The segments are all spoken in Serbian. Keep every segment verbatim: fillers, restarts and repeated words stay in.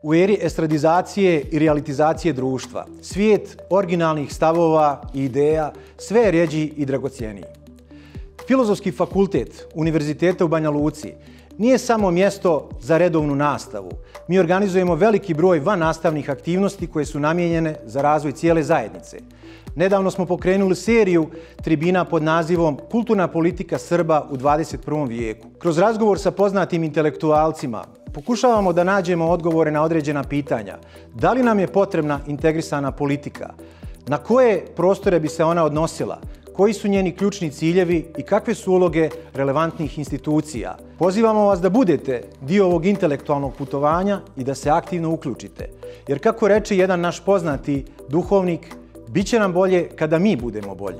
U eri estradizacije i realitizacije društva, svijet originalnih stavova i ideja sve je rjeđi i dragocjeniji. Filozofski fakultet Univerziteta u Banja Luci nije samo mjesto za redovnu nastavu. Mi organizujemo veliki broj vannastavnih aktivnosti koje su namijenjene za razvoj cijele zajednice. Nedavno smo pokrenuli seriju tribina pod nazivom Kulturna politika Srba u dvadeset prvom vijeku. Kroz razgovor sa poznatim intelektualcima pokušavamo da nađemo odgovore na određena pitanja. Da li nam je potrebna integrisana politika? Na koje prostore bi se ona odnosila? Koji su njeni ključni ciljevi i kakve su uloge relevantnih institucija? Pozivamo vas da budete dio ovog intelektualnog putovanja i da se aktivno uključite. Jer kako reče jedan naš poznati duhovnik, bit će nam bolje kada mi budemo bolji.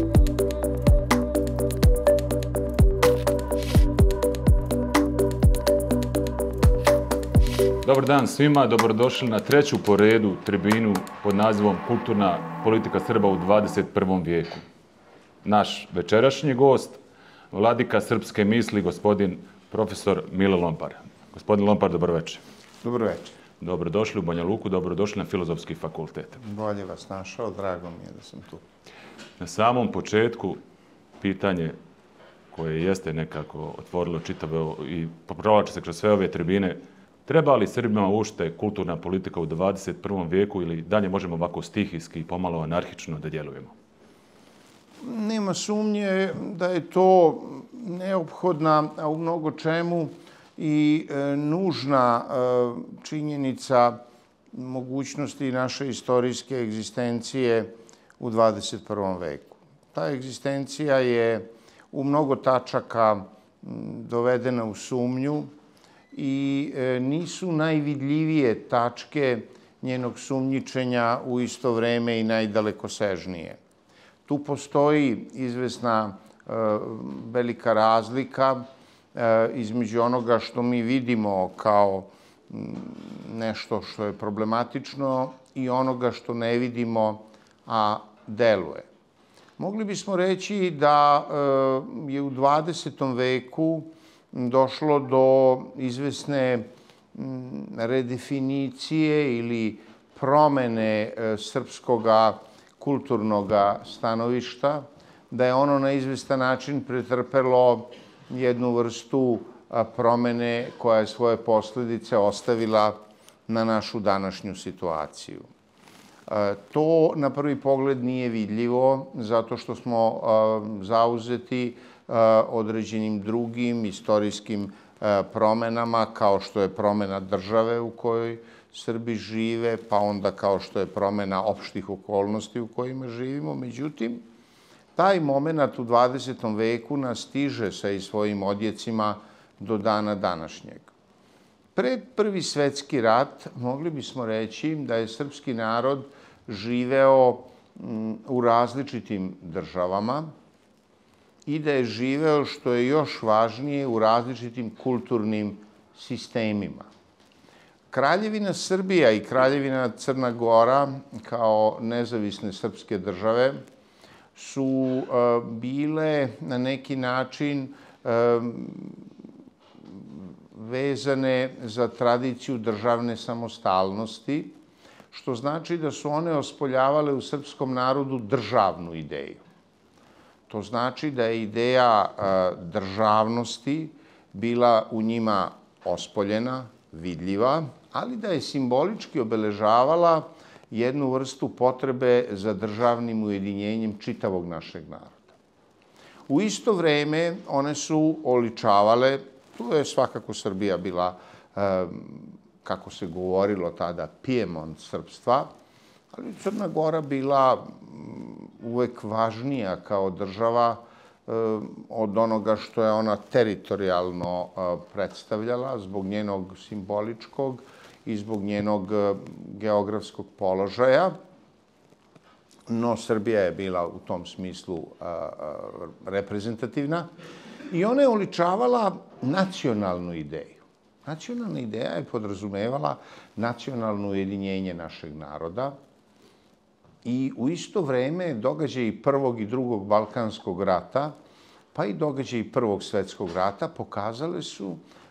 Dobar dan svima, dobrodošli na treću po redu tribinu pod nazivom Kulturna politika Srba u dvadeset prvom vijeku. Naš večerašnji gost, vladika srpske misli, gospodin profesor Mile Lompar. Gospodin Lompar, dobro večer. Dobro večer. Dobrodošli u Banja Luku, dobrodošli na Filozofski fakultet. Bolje vas našao, drago mi je da sam tu. Na samom početku, pitanje koje jeste nekako otvorilo čitave i provlači se kroz sve ove tribine, treba li Srbima uopšte kulturna politika u dvadeset prvom vijeku ili dalje možemo ovako stihijski i pomalo anarhično da djelujemo? Nema sumnje da je to neophodna, a u mnogo čemu i e, nužna e, činjenica mogućnosti naše istorijske egzistencije u dvadeset prvom veku. Ta egzistencija je u mnogo tačaka dovedena u sumnju i e, nisu najvidljivije tačke njenog sumnjičenja u isto vreme i najdalekosežnije. Tu postoji izvesna e, velika razlika e, između onoga što mi vidimo kao m, nešto što je problematično i onoga što ne vidimo, a deluje. Mogli bismo reći da e, je u dvadesetom veku došlo do izvesne m, redefinicije ili promene e, srpskoga kulturnog stanovišta, da je ono na izvestan način pretrpelo jednu vrstu promene koja je svoje posljedice ostavila na našu današnju situaciju. To na prvi pogled nije vidljivo zato što smo zauzeti određenim drugim istorijskim promenama kao što je promena države u kojoj Srbi žive, pa onda kao što je promena opštih okolnosti u kojima živimo. Međutim, taj moment u dvadesetom veku nas stiže sa i svojim odjecima do dana današnjeg. Pred Prvi svetski rat mogli bismo reći da je srpski narod živeo u različitim državama i da je živeo, što je još važnije, u različitim kulturnim sistemima. Kraljevina Srbija i Kraljevina Crna Gora kao nezavisne srpske države su uh, bile na neki način uh, vezane za tradiciju državne samostalnosti, što znači da su one ospoljavale u srpskom narodu državnu ideju. To znači da je ideja uh, državnosti bila u njima ospoljena, vidljiva, ali da je simbolički obeležavala jednu vrstu potrebe za državnim ujedinjenjem čitavog našeg naroda. U isto vreme one su oličavale, tu je svakako Srbija bila, kako se govorilo tada, Pijemont srpstva, ali Crna Gora bila uvek važnija kao država od onoga što je ona teritorijalno predstavljala zbog njenog simboličkog i zbog njenog geografskog položaja. No, Srbija je bila u tom smislu reprezentativna i ona je oličavala nacionalnu ideju. Nacionalna ideja je podrazumevala nacionalno ujedinjenje našeg naroda i u isto vreme događaji Prvog i Drugog Balkanskog rata, pa i događaji Prvog svetskog rata pokazale su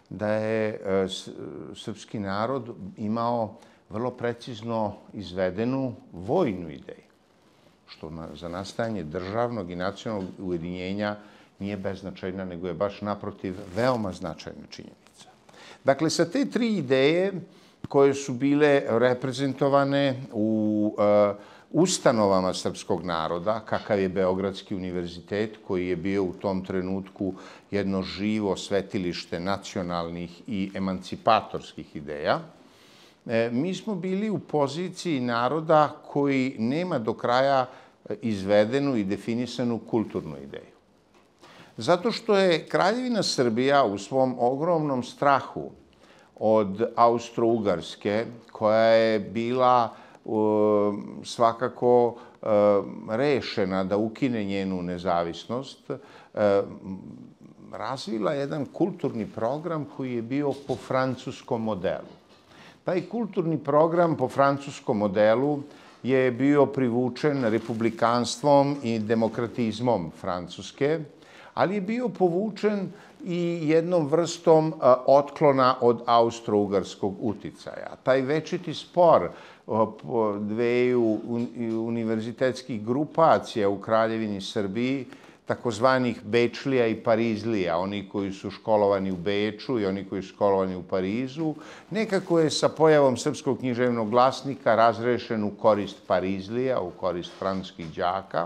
da je srpski narod imao vrlo precizno izvedenu vojnu ideju, što za nastajanje državnog i nacionalnog ujedinjenja nije beznačajna, nego je baš naprotiv veoma značajna činjenica. Dakle, sa te tri ideje koje su bile reprezentovane u ustanovama srpskog naroda, kakav je Beogradski univerzitet, koji je bio u tom trenutku jedno živo svetilište nacionalnih i emancipatorskih ideja, mi smo bili u poziciji naroda koji nema do kraja izvedenu i definisanu kulturnu ideju. Zato što je Kraljevina Srbija u svom ogromnom strahu od Austro-Ugarske, koja je bila svakako rešena da ukine njenu nezavisnost, razvila jedan kulturni program koji je bio po francuskom modelu. Taj kulturni program po francuskom modelu je bio privučen republikanstvom i demokratizmom Francuske, ali je bio povučen i jednom vrstom otklona od austro-ugarskog uticaja. Taj večiti spor dveju univerzitetskih grupacija u Kraljevini Srbiji, takozvanih Bečlija i Parizlija, oni koji su školovani u Beču i oni koji su školovani u Parizu, nekako je sa pojavom Srpskog književnog glasnika razrešen u korist Parizlija, u korist francuskih đaka.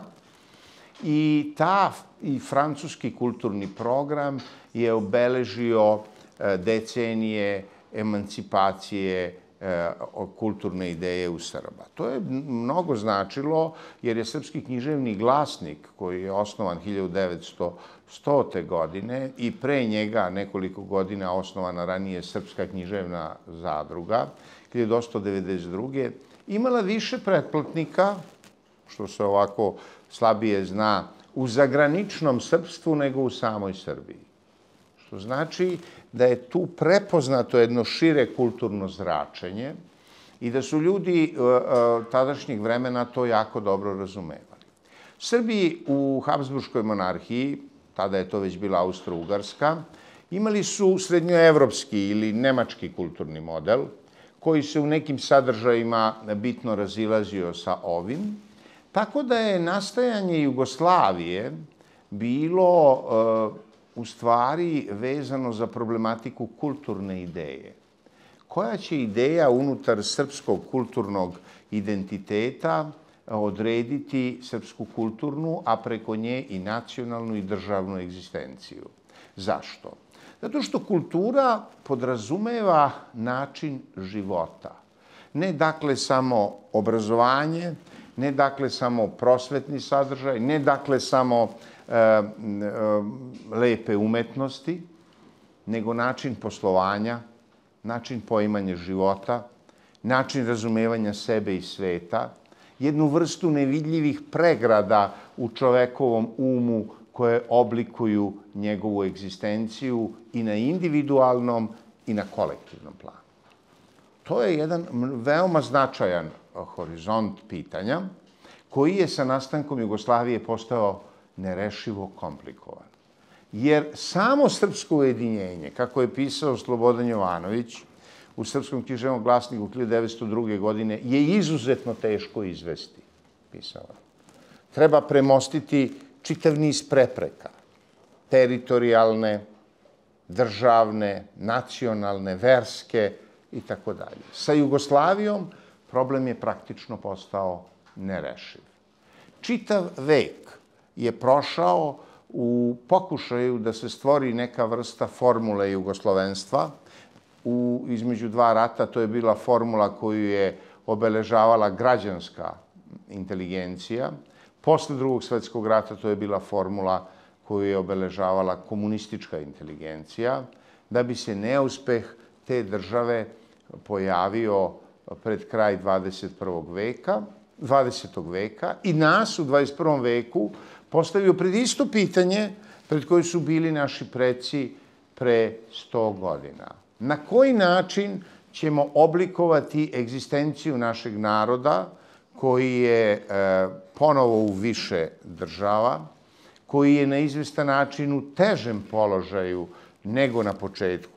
I ta i francuski kulturni program je obeležio decenije emancipacije kulturne ideje u Srba. To je mnogo značilo jer je Srpski književni glasnik, koji je osnovan hiljadu devetsto stote godine i pre njega nekoliko godina osnovana ranije Srpska književna zadruga, hiljadu osamsto devedeset druge imala više pretplatnika, što se ovako slabije zna, u zagraničnom srpstvu nego u samoj Srbiji. Što znači da je tu prepoznato jedno šire kulturno zračenje i da su ljudi tadašnjeg vremena to jako dobro razumevali. Srbi u Habsburškoj monarhiji, tada je to već bila Austro-Ugarska, imali su srednjoevropski ili nemački kulturni model, koji se u nekim sadržajima bitno razilazio sa ovim, tako da je nastajanje Jugoslavije bilo u stvari vezano za problematiku kulturne ideje. Koja će ideja unutar srpskog kulturnog identiteta odrediti srpsku kulturnu, a preko nje i nacionalnu i državnu egzistenciju? Zašto? Zato što kultura podrazumeva način života. Ne dakle samo obrazovanje, ne dakle samo prosvetni sadržaj, ne dakle samo lepe umetnosti, nego način poslovanja, način poimanja života, način razumevanja sebe i sveta, jednu vrstu nevidljivih pregrada u čovekovom umu koje oblikuju njegovu egzistenciju i na individualnom i na kolektivnom planu. To je jedan veoma značajan horizont pitanja koji je sa nastankom Jugoslavije postao nerešivo komplikovan. Jer samo srpsko ujedinjenje, kako je pisao Slobodan Jovanović u Srpskom književnom glasniku hiljadu devetsto druge. godine, je izuzetno teško izvesti, pisao. Treba premostiti čitav niz prepreka, teritorijalne, državne, nacionalne, verske i tako dalje. Sa Jugoslavijom problem je praktično postao nerešiv. Čitav vek je prošao u pokušaju da se stvori neka vrsta formule jugoslovenstva. U, između dva rata to je bila formula koju je obeležavala građanska inteligencija. Posle drugog svetskog rata to je bila formula koju je obeležavala komunistička inteligencija, da bi se neuspeh te države pojavio pred kraj dvadeset prvog veka, dvadesetog veka i nas u dvadeset prvom veku postavio pred isto pitanje pred koje su bili naši preci pre sto godina. Na koji način ćemo oblikovati egzistenciju našeg naroda koji je ponovo u više država, koji je na izvestan način u težem položaju nego na početku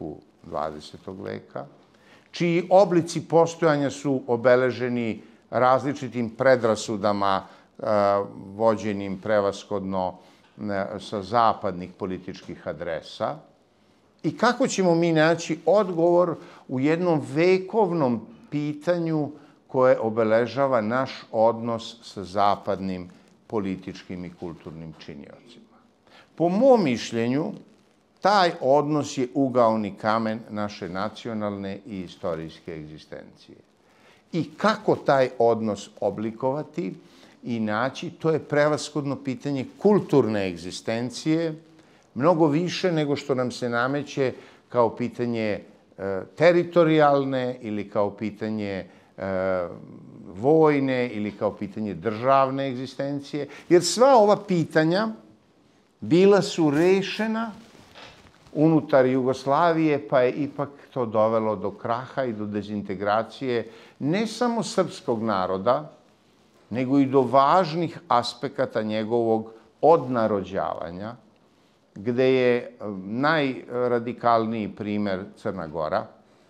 dvadesetog veka, čiji oblici postojanja su obeleženi različitim predrasudama vođenim prevashodno sa zapadnih političkih adresa, i kako ćemo mi naći odgovor u jednom vekovnom pitanju koje obeležava naš odnos sa zapadnim političkim i kulturnim činiocima. Po mom mišljenju, taj odnos je ugaoni kamen naše nacionalne i istorijske egzistencije. I kako taj odnos oblikovati i naći, to je prevashodno pitanje kulturne egzistencije, mnogo više nego što nam se nameće kao pitanje teritorijalne ili kao pitanje vojne ili kao pitanje državne egzistencije, jer sva ova pitanja bila su rešena unutar Jugoslavije, pa je ipak to dovelo do kraha i do dezintegracije ne samo srpskog naroda, nego i do važnih aspekata njegovog odnarođavanja, gde je najradikalniji primer Crna Gora,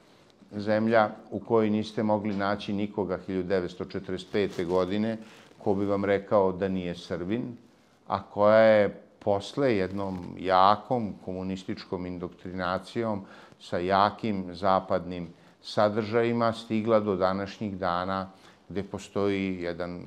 zemlja u kojoj niste mogli naći nikoga hiljadu devetsto četrdeset pete. godine ko bi vam rekao da nije Srbin, a koja je posle jednom jakom komunističkom indoktrinacijom sa jakim zapadnim sadržajima stigla do današnjih dana, gde postoji jedan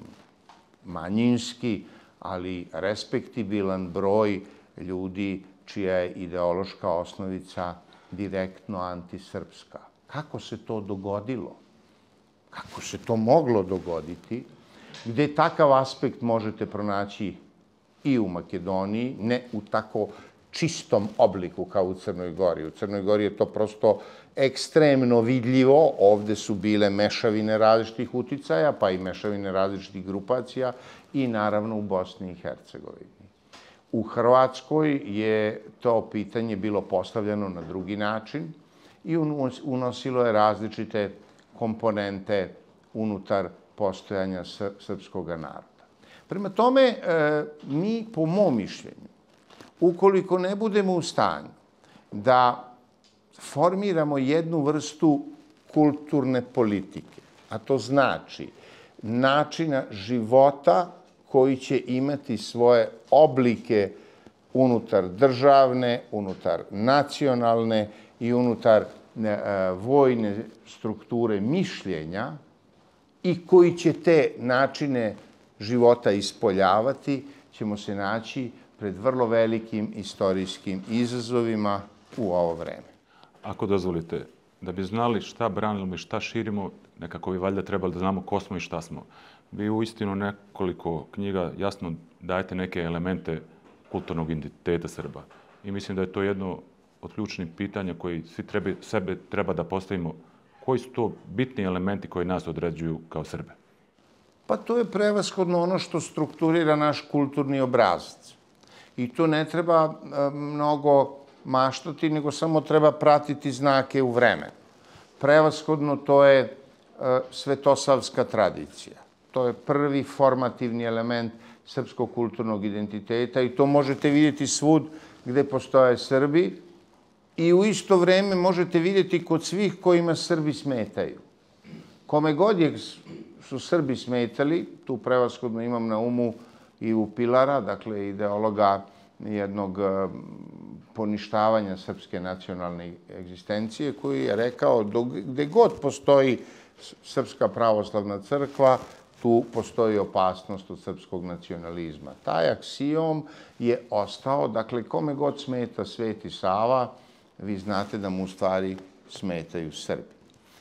manjinski, ali respektibilan broj ljudi čija je ideološka osnovica direktno antisrpska. Kako se to dogodilo? Kako se to moglo dogoditi? Gde takav aspekt možete pronaći i u Makedoniji, ne u tako čistom obliku kao u Crnoj Gori. U Crnoj Gori je to prosto ekstremno vidljivo. Ovde su bile mešavine različitih uticaja, pa i mešavine različitih grupacija i naravno u Bosni i Hercegovini. U Hrvatskoj je to pitanje bilo postavljeno na drugi način i unosilo je različite komponente unutar postojanja srpskog naroda. Prema tome, mi, po mom mišljenju, ukoliko ne budemo u stanju da formiramo jednu vrstu kulturne politike, a to znači načina života koji će imati svoje oblike unutar državne, unutar nacionalne i unutar vojne strukture mišljenja i koji će te načine života ispoljavati, ćemo se naći pred vrlo velikim istorijskim izazovima u ovo vreme. Ako dozvolite, da bi znali šta branimo i šta širimo, nekako bi valjda trebali da znamo ko smo i šta smo. Vi u istinu nekoliko knjiga jasno dajete neke elemente kulturnog identiteta Srba. I mislim da je to jedno od ključnih pitanja koji svi treba, sebe treba da postavimo. Koji su to bitni elementi koji nas određuju kao Srbe? Pa to je prevashodno ono što strukturira naš kulturni obrazac. I tu ne treba mnogo maštati, nego samo treba pratiti znake u vremenu. Prevashodno to je svetosavska tradicija. To je prvi formativni element srpskog kulturnog identiteta i to možete vidjeti svud gde postoje Srbi i u isto vreme možete vidjeti kod svih kojima Srbi smetaju. Kome god je su Srbi smetali, tu prevashodno imam na umu i u Pilara, dakle ideologa jednog poništavanja srpske nacionalne egzistencije, koji je rekao gde god postoji Srpska pravoslavna crkva, tu postoji opasnost od srpskog nacionalizma. Taj aksijom je ostao, dakle, kome god smeta Sveti Sava, vi znate da mu u stvari smetaju Srbi.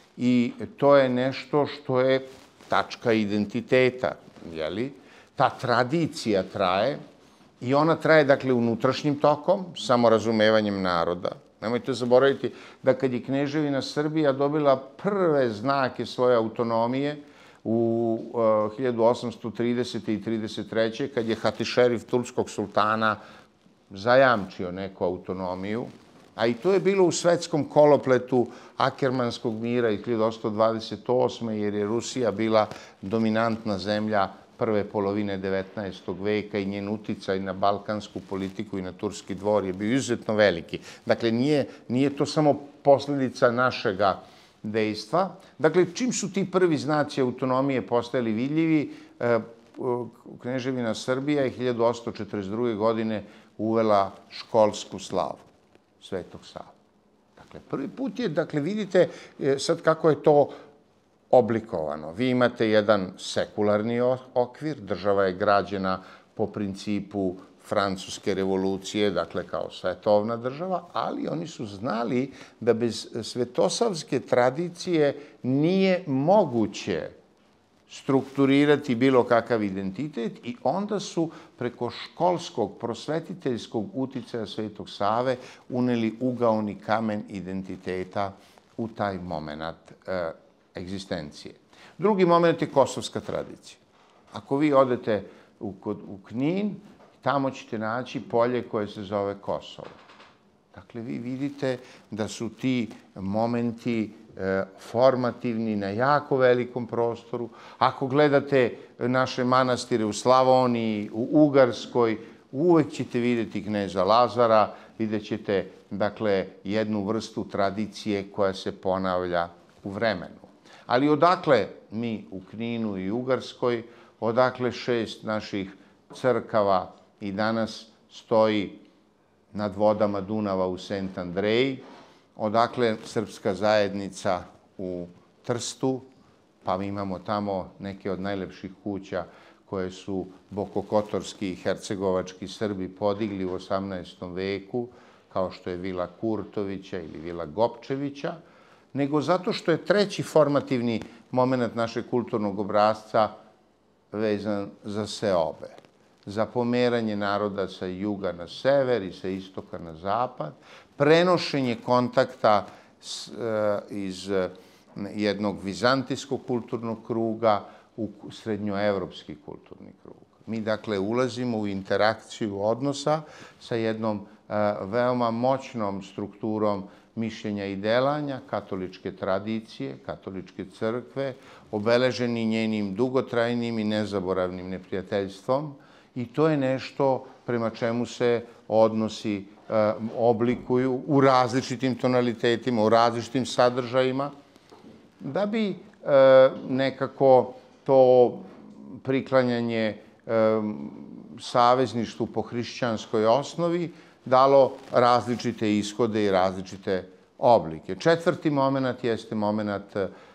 I to je nešto što je tačka identiteta, jeli? Ta tradicija traje i ona traje, dakle, unutrašnjim tokom, samorazumevanjem naroda. Nemojte zaboraviti da kad je Kneževina Srbija dobila prve znake svoje autonomije u hiljadu osamsto tridesete. i trideset treće. kad je Hatišerif turskog sultana zajamčio neku autonomiju, a i to je bilo u svetskom kolopletu Akermanskog mira iz hiljadu osamsto dvadeset osme. jer je Rusija bila dominantna zemlja prve polovine devetnaestog veka i njen uticaj na balkansku politiku i na turski dvor je bio izuzetno veliki. Dakle, nije, nije to samo posljedica našega dejstva. Dakle, čim su ti prvi znaci autonomije postajali vidljivi, Kneževina Srbija je hiljadu osamsto četrdeset druge. godine uvela školsku slavu Svetog Save. Dakle, prvi put je, dakle, vidite sad kako je to oblikovano. Vi imate jedan sekularni okvir, država je građena po principu Francuske revolucije, dakle kao svetovna država, ali oni su znali da bez svetosavske tradicije nije moguće strukturirati bilo kakav identitet i onda su preko školskog, prosvetiteljskog uticaja Svetog Save uneli ugaoni kamen identiteta u taj moment e, egzistencije. Drugi moment je kosovska tradicija. Ako vi odete u, u Knin, tamo ćete naći polje koje se zove Kosovo. Dakle, vi vidite da su ti momenti e, formativni na jako velikom prostoru. Ako gledate naše manastire u Slavoniji, u Ugarskoj, uvek ćete vidjeti kneza Lazara, vidjet ćete, dakle, jednu vrstu tradicije koja se ponavlja u vremenu. Ali odakle mi u Kninu i Ugarskoj, odakle šest naših crkava i danas stoji nad vodama Dunava u Sent Andreji, odakle srpska zajednica u Trstu, pa mi imamo tamo neke od najlepših kuća koje su bokokotorski i hercegovački Srbi podigli u osamnaestom veku, kao što je vila Kurtovića ili vila Gopčevića, nego zato što je treći formativni moment našeg kulturnog obrazca vezan za seobe, za pomeranje naroda sa juga na sever i sa istoka na zapad, prenošenje kontakta iz jednog vizantijskog kulturnog kruga u srednjoevropski kulturni krug. Mi, dakle, ulazimo u interakciju odnosa sa jednom veoma moćnom strukturom mišljenja i delanja katoličke tradicije, katoličke crkve, obeleženi njenim dugotrajnim i nezaboravnim neprijateljstvom, i to je nešto prema čemu se odnosi oblikuju u različitim tonalitetima, u različitim sadržajima, da bi nekako to priklanjanje savezništvu po hrišćanskoj osnovi dalo različite ishode i različite oblike. Četvrti moment jeste moment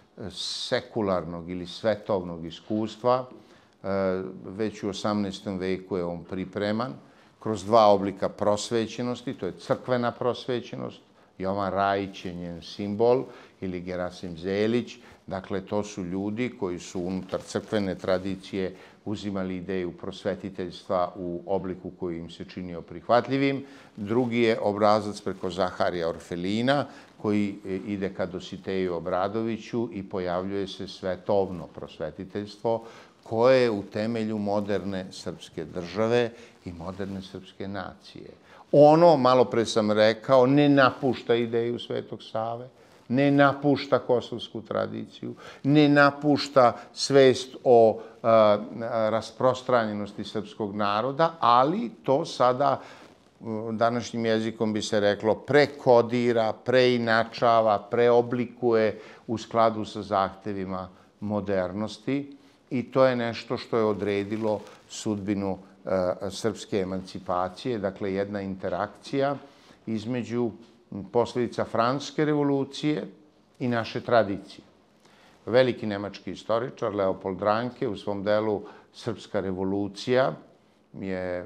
sekularnog ili svetovnog iskustva. Već u osamnaestom veku je on pripreman kroz dva oblika prosvećenosti, to je crkvena prosvećenost, Jovan Rajić je njen simbol, ili Gerasim Zelić. Dakle, to su ljudi koji su unutar crkvene tradicije uzimali ideju prosvetiteljstva u obliku koji im se činio prihvatljivim. Drugi je obrazac preko Zaharija Orfelina, koji ide ka Dositeju Obradoviću i pojavljuje se svetovno prosvetiteljstvo, koje je u temelju moderne srpske države i moderne srpske nacije. Ono, malo pre sam rekao, ne napušta ideju Svetog Save, ne napušta kosovsku tradiciju, ne napušta svest o a, rasprostranjenosti srpskog naroda, ali to sada, današnjim jezikom bi se reklo, prekodira, preinačava, preoblikuje u skladu sa zahtevima modernosti, i to je nešto što je odredilo sudbinu a, srpske emancipacije, dakle jedna interakcija između posljedica Francuske revolucije i naše tradicije. Veliki nemački istoričar Leopold Ranke u svom delu Srpska revolucija je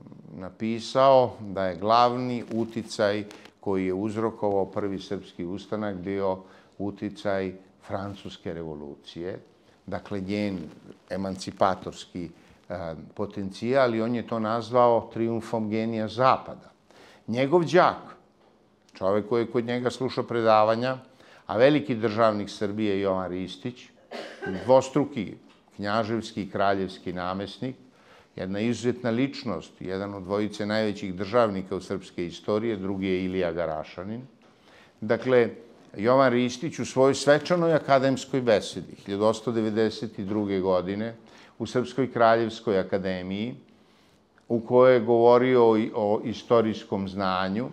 napisao da je glavni uticaj koji je uzrokovao prvi srpski ustanak bio uticaj Francuske revolucije, dakle njen emancipatorski potencijal, i on je to nazvao trijumfom genija Zapada. Njegov đak, čovjek koji je kod njega slušao predavanja, a veliki državnik Srbije Jovan Ristić, dvostruki knjaževski i kraljevski namesnik, jedna izuzetna ličnost, jedan od dvojice najvećih državnika u srpske istorije, drugi je Ilija Garašanin. Dakle, Jovan Ristić u svojoj svečanoj akademskoj besedi hiljadu osamsto devedeset druge. godine u Srpskoj kraljevskoj akademiji, u kojoj je govorio o istorijskom znanju,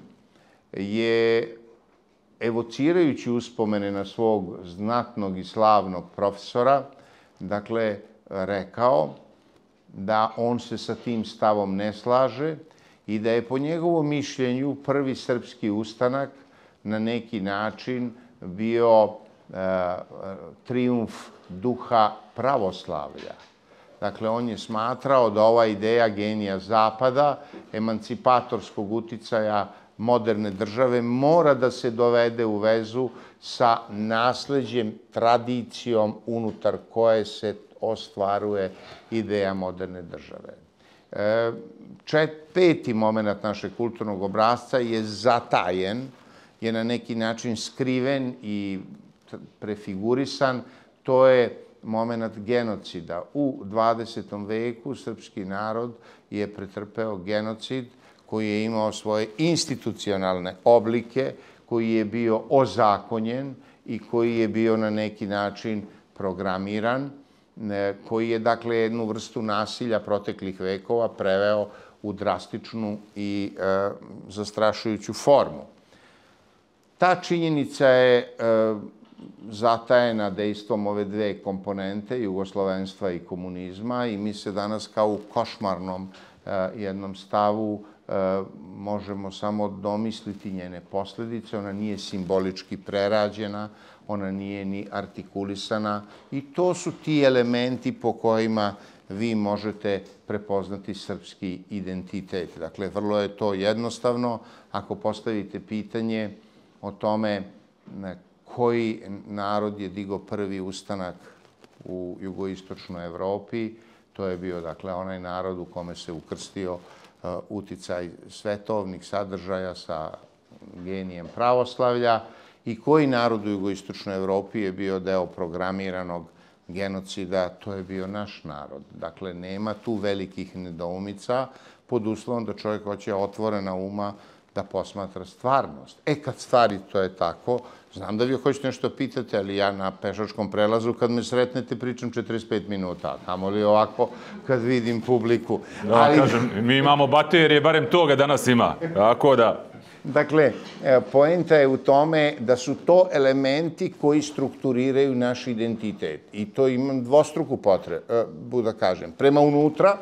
je, evocirajući uspomene na svog znatnog i slavnog profesora, dakle, rekao da on se sa tim stavom ne slaže i da je po njegovom mišljenju prvi srpski ustanak na neki način bio e, trijumf duha pravoslavlja. Dakle, on je smatrao da ova ideja genija Zapada, emancipatorskog uticaja moderne države, mora da se dovede u vezu sa nasleđem, tradicijom unutar koje se ostvaruje ideja moderne države. E, čet, peti moment našeg kulturnog obrasca je zatajen, je na neki način skriven i prefigurisan. To je moment genocida. U dvadesetom veku srpski narod je pretrpeo genocid koji je imao svoje institucionalne oblike, koji je bio ozakonjen i koji je bio na neki način programiran, koji je, dakle, jednu vrstu nasilja proteklih vekova preveo u drastičnu i e, zastrašujuću formu. Ta činjenica je e, zatajena dejstvom ove dve komponente, jugoslovenstva i komunizma, i mi se danas kao u košmarnom e, jednom stavu e, možemo samo domisliti njene posljedice. Ona nije simbolički prerađena, ona nije ni artikulisana i to su ti elementi po kojima vi možete prepoznati srpski identitet. Dakle, vrlo je to jednostavno. Ako postavite pitanje o tome koji narod je digao prvi ustanak u jugoistočnoj Evropi, to je bio, dakle, onaj narod u kome se ukrstio uh, uticaj svetovnih sadržaja sa genijem pravoslavlja i koji narod u jugoistočnoj Evropi je bio deo programiranog genocida, to je bio naš narod. Dakle, nema tu velikih nedoumica pod uslovom da čovjek hoće otvorena uma da posmatra stvarnost. E, kad stvari to je tako, znam da vi hoćete nešto pitate, ali ja na pešačkom prelazu kad me sretnete pričam četrdeset pet minuta, tamo li ovako kad vidim publiku. Da, ali... kažem, mi imamo baterije, barem toga danas ima, tako da... Dakle, poenta je u tome da su to elementi koji strukturiraju naš identitet. I to imam dvostruku potrebu da kažem. Prema unutra,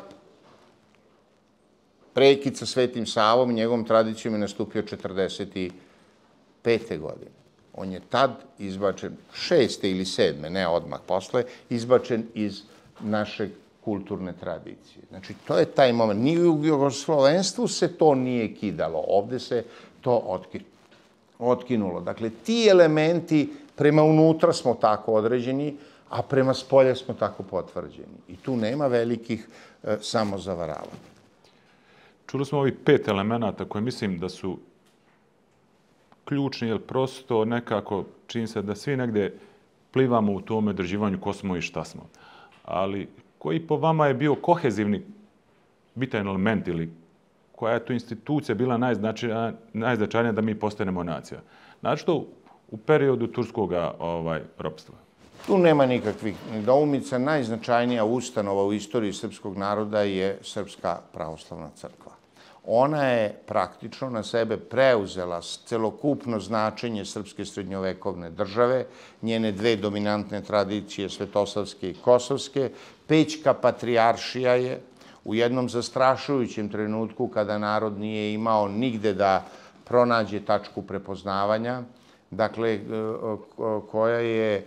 prekid sa Svetim Savom i njegovom tradicijom je nastupio četrdeset pete. godine. On je tad izbačen, šeste ili sedme, ne odmah posle, izbačen iz naše kulturne tradicije. Znači, to je taj moment. Ni u jugoslovenstvu se to nije kidalo. Ovde se to otkinulo. Dakle, ti elementi prema unutra smo tako određeni, a prema spolja smo tako potvrđeni. I tu nema velikih e, samozavaravanja. Čuli smo ovih pet elemenata koje mislim da su ključni, jer prosto nekako čini se da svi negde plivamo u tome određivanju ko smo i šta smo. Ali koji po vama je bio kohezivni bitan element ili koja je tu institucija bila najznačajnija, najznačajnija da mi postanemo nacija? Znači to u periodu turskog ovaj, ropstva. Tu nema nikakvih nedoumica. Najznačajnija ustanova u istoriji srpskog naroda je Srpska pravoslavna crkva. Ona je praktično na sebe preuzela celokupno značenje srpske srednjovekovne države, njene dve dominantne tradicije, svetosavske i kosovske. Pećka patrijaršija je u jednom zastrašujućem trenutku kada narod nije imao nigde da pronađe tačku prepoznavanja, dakle, koja je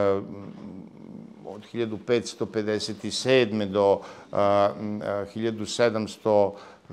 od hiljadu petsto pedeset sedme. do hiljadu sedamsto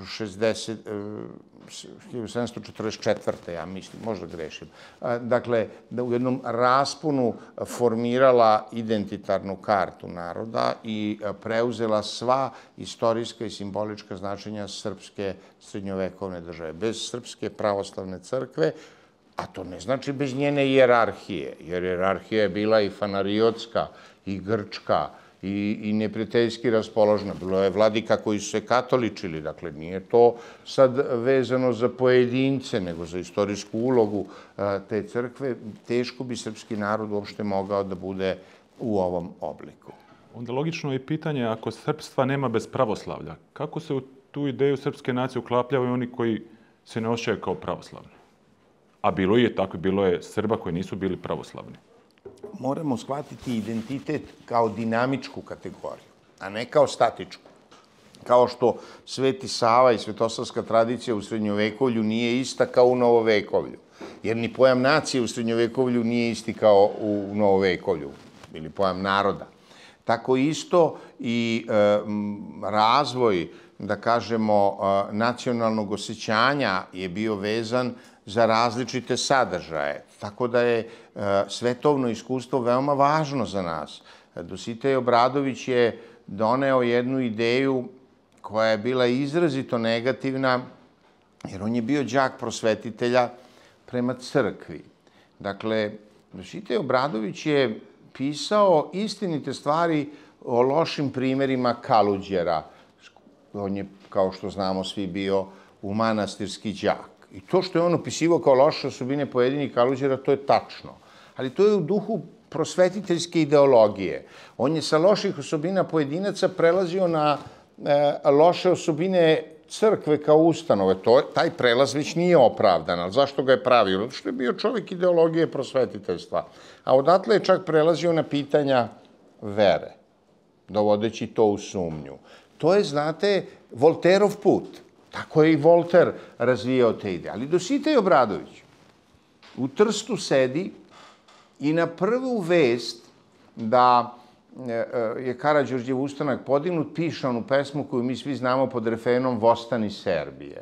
četrdeset četvrte. ja mislim, možda grešim. Dakle, da u jednom rasponu formirala identitarnu kartu naroda i preuzela sva istorijska i simbolička značenja srpske srednjovekovne države. Bez Srpske pravoslavne crkve, a to ne znači bez njene hijerarhije, jer hijerarhija je bila i fanariotska, i grčka, i, i neprijateljski raspoložena. Bilo je vladika koji su se katoličili, dakle nije to sad vezano za pojedince, nego za istorijsku ulogu te crkve. Teško bi srpski narod uopšte mogao da bude u ovom obliku. Onda logično je pitanje, ako srpstva nema bez pravoslavlja, kako se u tu ideju srpske nacije uklapljaju oni koji se ne osjećaju kao pravoslavni? A bilo je tako, bilo je Srba koji nisu bili pravoslavni. Moramo shvatiti identitet kao dinamičku kategoriju, a ne kao statičku. Kao što Sveti Sava i svetosavska tradicija u srednjovekovlju nije ista kao u novovekovlju. Jer ni pojam nacije u srednjovekovlju nije isti kao u novovekovlju, ili pojam naroda. Tako isto i e, razvoj, da kažemo, nacionalnog osjećanja je bio vezan za različite sadržaje. Tako da je svetovno iskustvo veoma važno za nas. Dositej Obradović je doneo jednu ideju koja je bila izrazito negativna, jer on je bio đak prosvetitelja prema crkvi. Dakle, Dositej Obradović je pisao istinite stvari o lošim primjerima Kaluđera. On je, kao što znamo, svi bio u manastirski đak. I to što je on opisivao kao loše osobine pojedinih Kaluđera, to je tačno. Ali to je u duhu prosvetiteljske ideologije. On je sa loših osobina pojedinaca prelazio na e, loše osobine crkve kao ustanove. To, taj prelaz već nije opravdan, ali zašto ga je pravio? Zato što je bio čovjek ideologije prosvetiteljstva. A odatle je čak prelazio na pitanja vere, dovodeći to u sumnju. To je, znate, Volterov put. Tako je i Volter razvijao te ideje. Ali Dositej Obradović u Trstu sedi i na prvu vest da je Karađorđev ustanak podignut, piše onu pesmu koju mi svi znamo pod refrenom Vostani Serbije.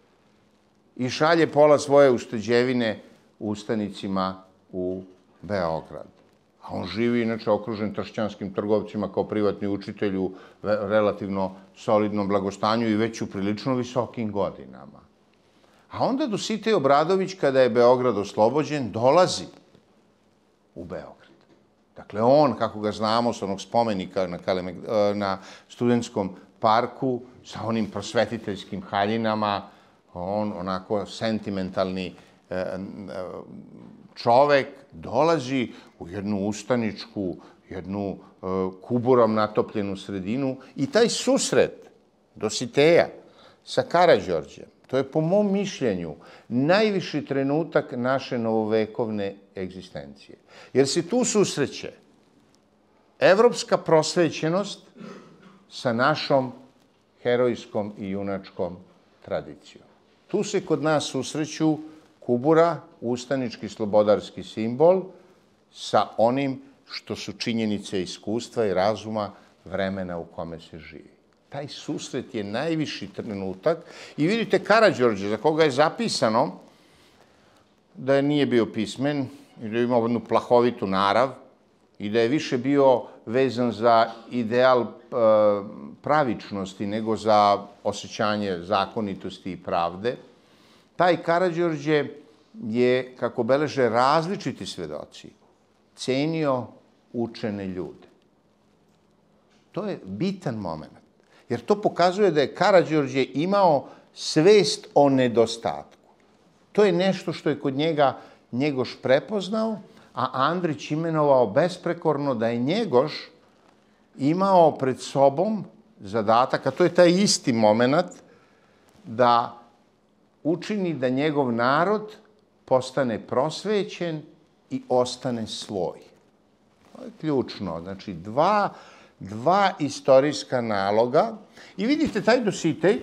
I šalje pola svoje ušteđevine ustanicima u Beograd. A on živi, inače, okružen tršćanskim trgovcima kao privatni učitelj u relativno solidnom blagostanju i već u prilično visokim godinama. A onda Dositej Obradović, kada je Beograd oslobođen, dolazi u Beograd. Dakle, on, kako ga znamo, s onog spomenika na, Kaleme, na Studentskom parku, sa onim prosvetiteljskim haljinama, on, onako sentimentalni čovek, dolazi u jednu ustaničku, jednu kuburom natopljenu sredinu i taj susret Dositeja sa Karađorđem, to je po mom mišljenju najviši trenutak naše novovekovne egzistencije. Jer se tu susreće evropska prosvećenost sa našom herojskom i junačkom tradicijom. Tu se kod nas susreću kubura, ustanički slobodarski simbol, sa onim što su činjenice iskustva i razuma vremena u kome se živi. Taj susret je najviši trenutak i vidite Karađorđe, za koga je zapisano da je nije bio pismen i da je imao jednu plahovitu narav i da je više bio vezan za ideal e, pravičnosti nego za osjećanje zakonitosti i pravde. Taj Karađorđe je, kako beleže različiti svedoci, cenio učene ljude. To je bitan moment. Jer to pokazuje da je Karađorđe imao svest o nedostatku. To je nešto što je kod njega Njegoš prepoznao, a Andrić imenovao besprekorno da je Njegoš imao pred sobom zadatak, a to je taj isti moment, da učini da njegov narod postane prosvećen i ostane svoj. To je ključno. Znači, dva, dva istorijska naloga. I vidite, taj Dositej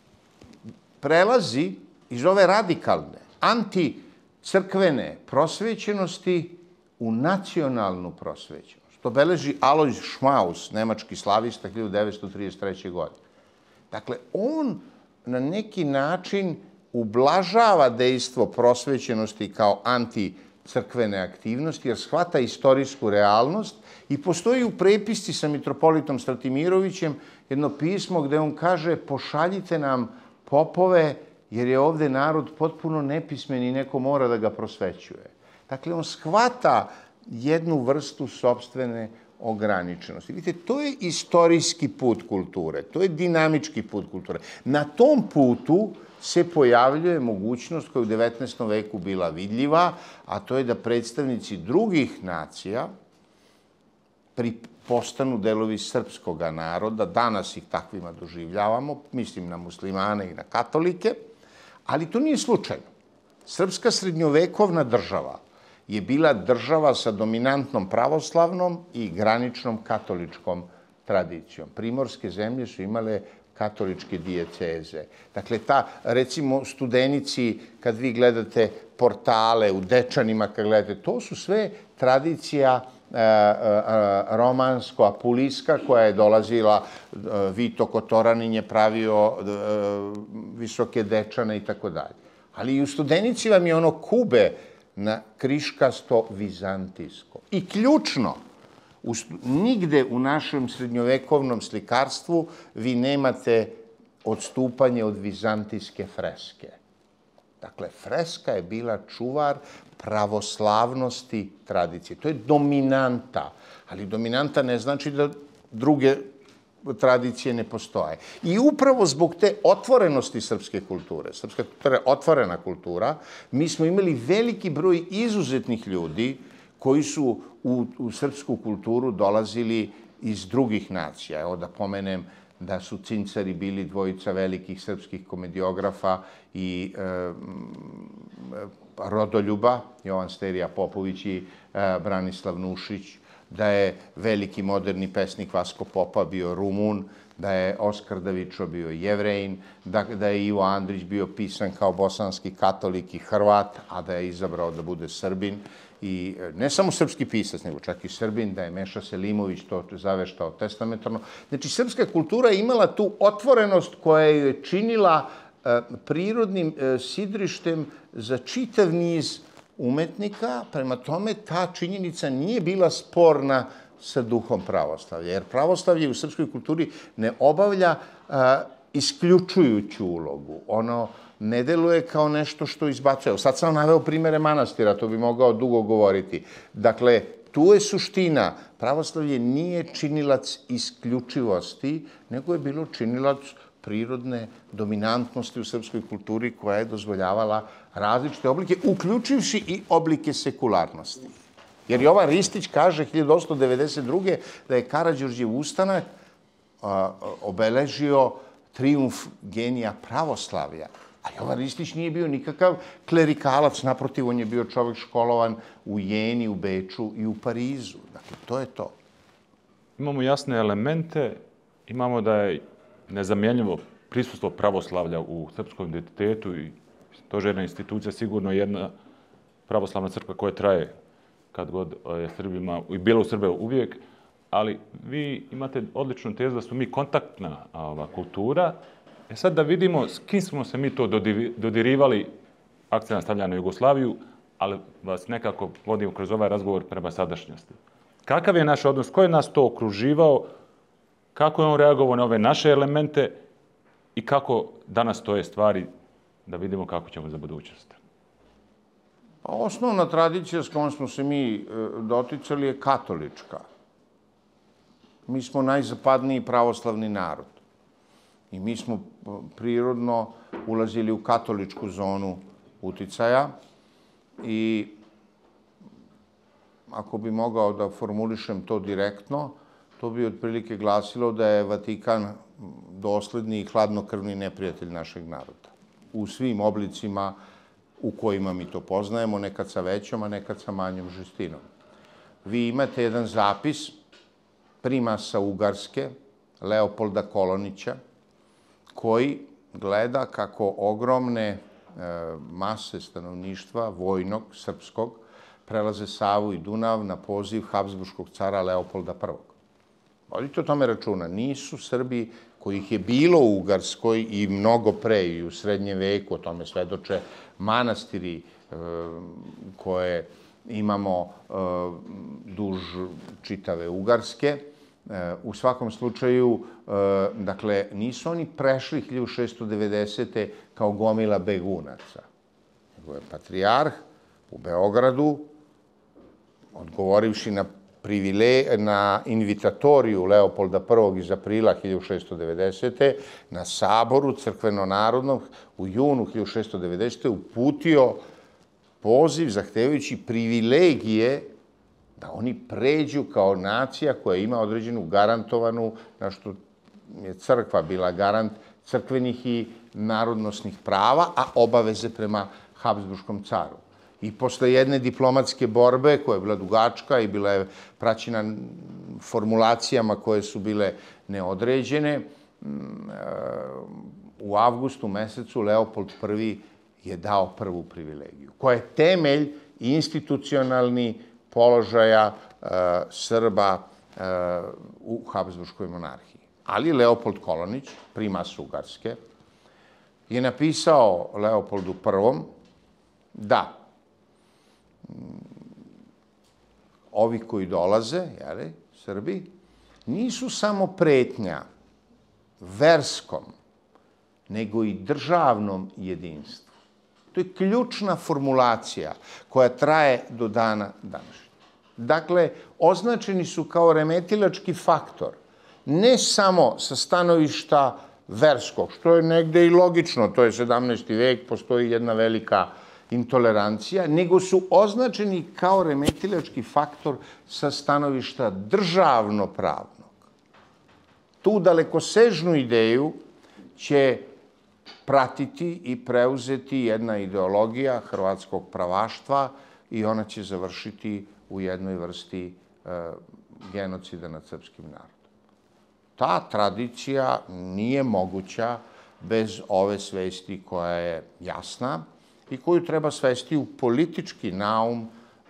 prelazi iz ove radikalne, anticrkvene prosvećenosti u nacionalnu prosvećenost. To beleži Alojz Šmaus, nemački slavista, hiljadu devetsto trideset treće. godine. Dakle, on na neki način ublažava dejstvo prosvećenosti kao anticrkvene aktivnosti, jer shvata istorijsku realnost i postoji u prepisci sa mitropolitom Stratimirovićem jedno pismo gde on kaže pošaljite nam popove jer je ovde narod potpuno nepismen i neko mora da ga prosvećuje. Dakle, on shvata jednu vrstu sopstvene ograničenosti. Vidite, to je istorijski put kulture, to je dinamički put kulture. Na tom putu se pojavljuje mogućnost koja je u devetnaestom veku bila vidljiva, a to je da predstavnici drugih nacija postanu delovi srpskog naroda, danas ih takvima doživljavamo, mislim na muslimane i na katolike, ali to nije slučajno. Srpska srednjovekovna država je bila država sa dominantnom pravoslavnom i graničnom katoličkom tradicijom. Primorske zemlje su imale katoličke dijeceze. Dakle, ta, recimo, Studenici, kad vi gledate portale u Dečanima, kad gledate, to su sve tradicija romansko-apulijska koja je dolazila, Vito Kotoranin je pravio visoke Dečane i tako dalje. Ali i u Studenici vam je ono kube na kriškasto vizantijsko. I ključno, nigde u našem srednjovekovnom slikarstvu vi nemate odstupanje od vizantijske freske. Dakle, freska je bila čuvar pravoslavnosti tradicije. To je dominanta, ali dominanta ne znači da druge tradicije ne postoje. I upravo zbog te otvorenosti srpske kulture, srpska kultura je otvorena kultura, mi smo imali veliki broj izuzetnih ljudi koji su u, u srpsku kulturu dolazili iz drugih nacija. Evo da pomenem da su Cincari bili dvojica velikih srpskih komediografa i e, rodoljuba, Jovan Sterija Popović i e, Branislav Nušić, da je veliki moderni pesnik Vasko Popa bio Rumun, da je Oskar Davičo bio Jevrejin, da, da je Ivo Andrić bio pisan kao bosanski katolik i Hrvat, a da je izabrao da bude Srbin. I ne samo srpski pisac, nego čak i Srbin, da je Meša Selimović to zaveštao testamentarno. Znači, srpska kultura je imala tu otvorenost koja je činila e, prirodnim e, sidrištem za čitav niz umetnika. Prema tome, ta činjenica nije bila sporna sa duhom pravoslavlja, jer pravoslavlje u srpskoj kulturi ne obavlja a, isključujuću ulogu. Ono ne deluje kao nešto što izbacuje. Sad sam naveo primere manastira, to bi mogao dugo govoriti. Dakle, tu je suština. Pravoslavlje nije činilac isključivosti, nego je bilo činilac prirodne dominantnosti u srpskoj kulturi koja je dozvoljavala različite oblike, uključivši i oblike sekularnosti. Jer Jovan Ristić kaže hiljadu osamsto devedeset druge da je Karađorđev ustanak a, obeležio trijumf genija pravoslavlja. A Jovan Ristić nije bio nikakav klerikalac, naprotiv, on je bio čovjek školovan u Jeni, u Beču i u Parizu. Dakle, to je to. Imamo jasne elemente, imamo da je nezamjenjivo prisustvo pravoslavlja u srpskom identitetu i stožerna institucija, sigurno jedna pravoslavna crkva koja traje kad god je Srbima, i bila u Srbiji uvijek, ali vi imate odličnu tezu da smo mi kontaktna ova, kultura. E sad da vidimo s kim smo se mi to dodirivali, akcija stavlja na Jugoslaviju, ali vas nekako vodimo kroz ovaj razgovor prema sadašnjosti. Kakav je naš odnos, ko je nas to okruživao, kako je on reagovao na ove naše elemente i kako danas stoje stvari da vidimo kako ćemo za budućnost? Pa osnovna tradicija s kojom smo se mi doticali je katolička. Mi smo najzapadniji pravoslavni narod. I mi smo prirodno ulazili u katoličku zonu uticaja i ako bi mogao da formulišem to direktno, to bi otprilike glasilo da je Vatikan dosledni i hladnokrvni neprijatelj našeg naroda. U svim oblicima u kojima mi to poznajemo, nekad sa većom, a nekad sa manjom žestinom. Vi imate jedan zapis primasa Ugarske, Leopolda Kolonića, koji gleda kako ogromne e, mase stanovništva, vojnog, srpskog, prelaze Savu i Dunav na poziv Habsburškog cara Leopolda prvog. Vodite o tome računa. Nisu Srbi kojih je bilo u Ugarskoj i mnogo pre i u srednjem veku, o tome svedoče manastiri e, koje imamo e, duž čitave Ugarske. E, u svakom slučaju, e, dakle, nisu oni prešli hiljadu šeststo devedesete kao gomila begunaca. Nego je patrijarh u Beogradu, odgovorivši na na invitatoriju Leopolda prvog iz aprila hiljadu šeststo devedesete. na saboru crkveno-narodnog u junu hiljadu šeststo devedesete. uputio poziv zahtevajući privilegije da oni pređu kao nacija koja ima određenu garantovanu, na što je crkva bila garant crkvenih i narodnosnih prava, a obaveze prema Habsburškom caru. I posle jedne diplomatske borbe, koja je bila dugačka i bila je praćena formulacijama koje su bile neodređene, u avgustu mesecu Leopold prvi je dao prvu privilegiju, koja je temelj institucionalni položaja Srba u Habsburškoj monarhiji. Ali Leopold Kolonić, primas Ugarske, je napisao Leopoldu prvom da ovi koji dolaze, Srbi, nisu samo pretnja verskom, nego i državnom jedinstvu. To je ključna formulacija koja traje do dana današnjeg. Dakle, označeni su kao remetilački faktor, ne samo sa stanovišta verskog, što je negde i logično, to je sedamnaesti vek, postoji jedna velika intolerancija, nego su označeni kao remetilački faktor sa stanovišta državno-pravnog. Tu dalekosežnu ideju će pratiti i preuzeti jedna ideologija hrvatskog pravaštva i ona će završiti u jednoj vrsti genocida nad srpskim narodom. Ta tradicija nije moguća bez ove svesti koja je jasna i koju treba svesti u politički naum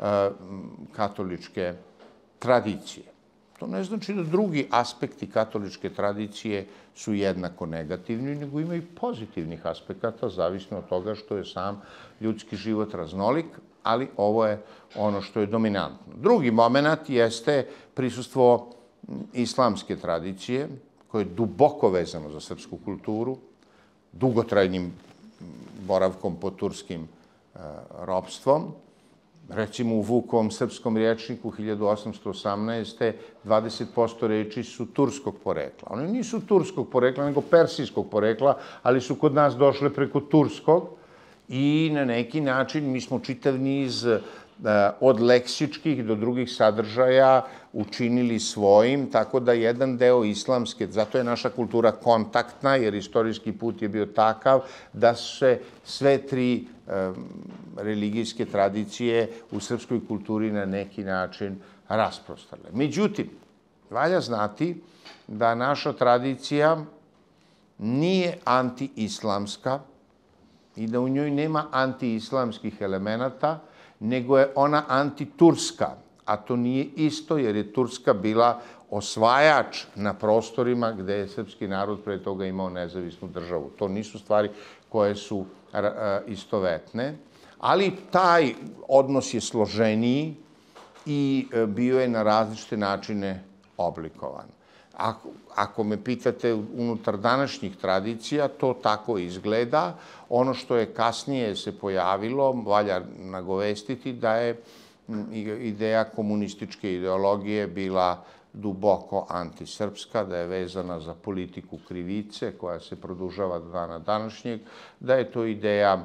katoličke tradicije. To ne znači da drugi aspekti katoličke tradicije su jednako negativni, nego ima i pozitivnih aspekata, zavisno od toga što je sam ljudski život raznolik, ali ovo je ono što je dominantno. Drugi moment jeste prisustvo islamske tradicije, koje je duboko vezano za srpsku kulturu, dugotrajnim boravkom pod turskim ropstvom. Recimo u Vukovom srpskom rječniku hiljadu osamsto osamnaeste. dvadeset posto reči su turskog porekla. One nisu turskog porekla, nego persijskog porekla, ali su kod nas došle preko turskog i na neki način mi smo čitav niz od leksičkih do drugih sadržaja učinili svojim, tako da jedan deo islamske, zato je naša kultura kontaktna, jer istorijski put je bio takav da su se sve tri religijske tradicije u srpskoj kulturi na neki način rasprostale. Međutim, valja znati da naša tradicija nije anti-islamska i da u njoj nema anti-islamskih elemenata, nego je ona antiturska, a to nije isto jer je Turska bila osvajač na prostorima gde je srpski narod pre toga imao nezavisnu državu. To nisu stvari koje su istovetne, ali taj odnos je složeniji i bio je na različite načine oblikovan. Ako me pitate unutar današnjih tradicija, to tako izgleda. Ono što je kasnije se pojavilo, valja nagovestiti da je ideja komunističke ideologije bila duboko antisrpska, da je vezana za politiku krivice koja se produžava do dana današnjeg, da je to ideja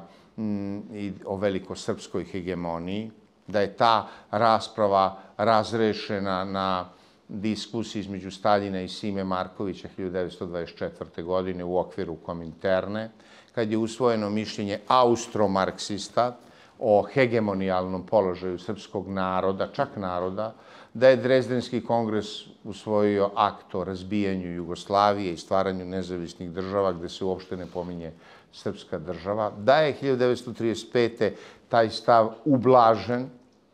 o velikosrpskoj hegemoniji, da je ta rasprava razrešena na diskusiji između Staljina i Sime Markovića hiljadu devetsto dvadeset četvrte. godine u okviru Kominterne, kad je usvojeno mišljenje austromarksista o hegemonijalnom položaju srpskog naroda, čak naroda, da je Drezdenski kongres usvojio akt o razbijanju Jugoslavije i stvaranju nezavisnih država, gde se uopšte ne pominje srpska država, da je hiljadu devetsto trideset pete. taj stav ublažen,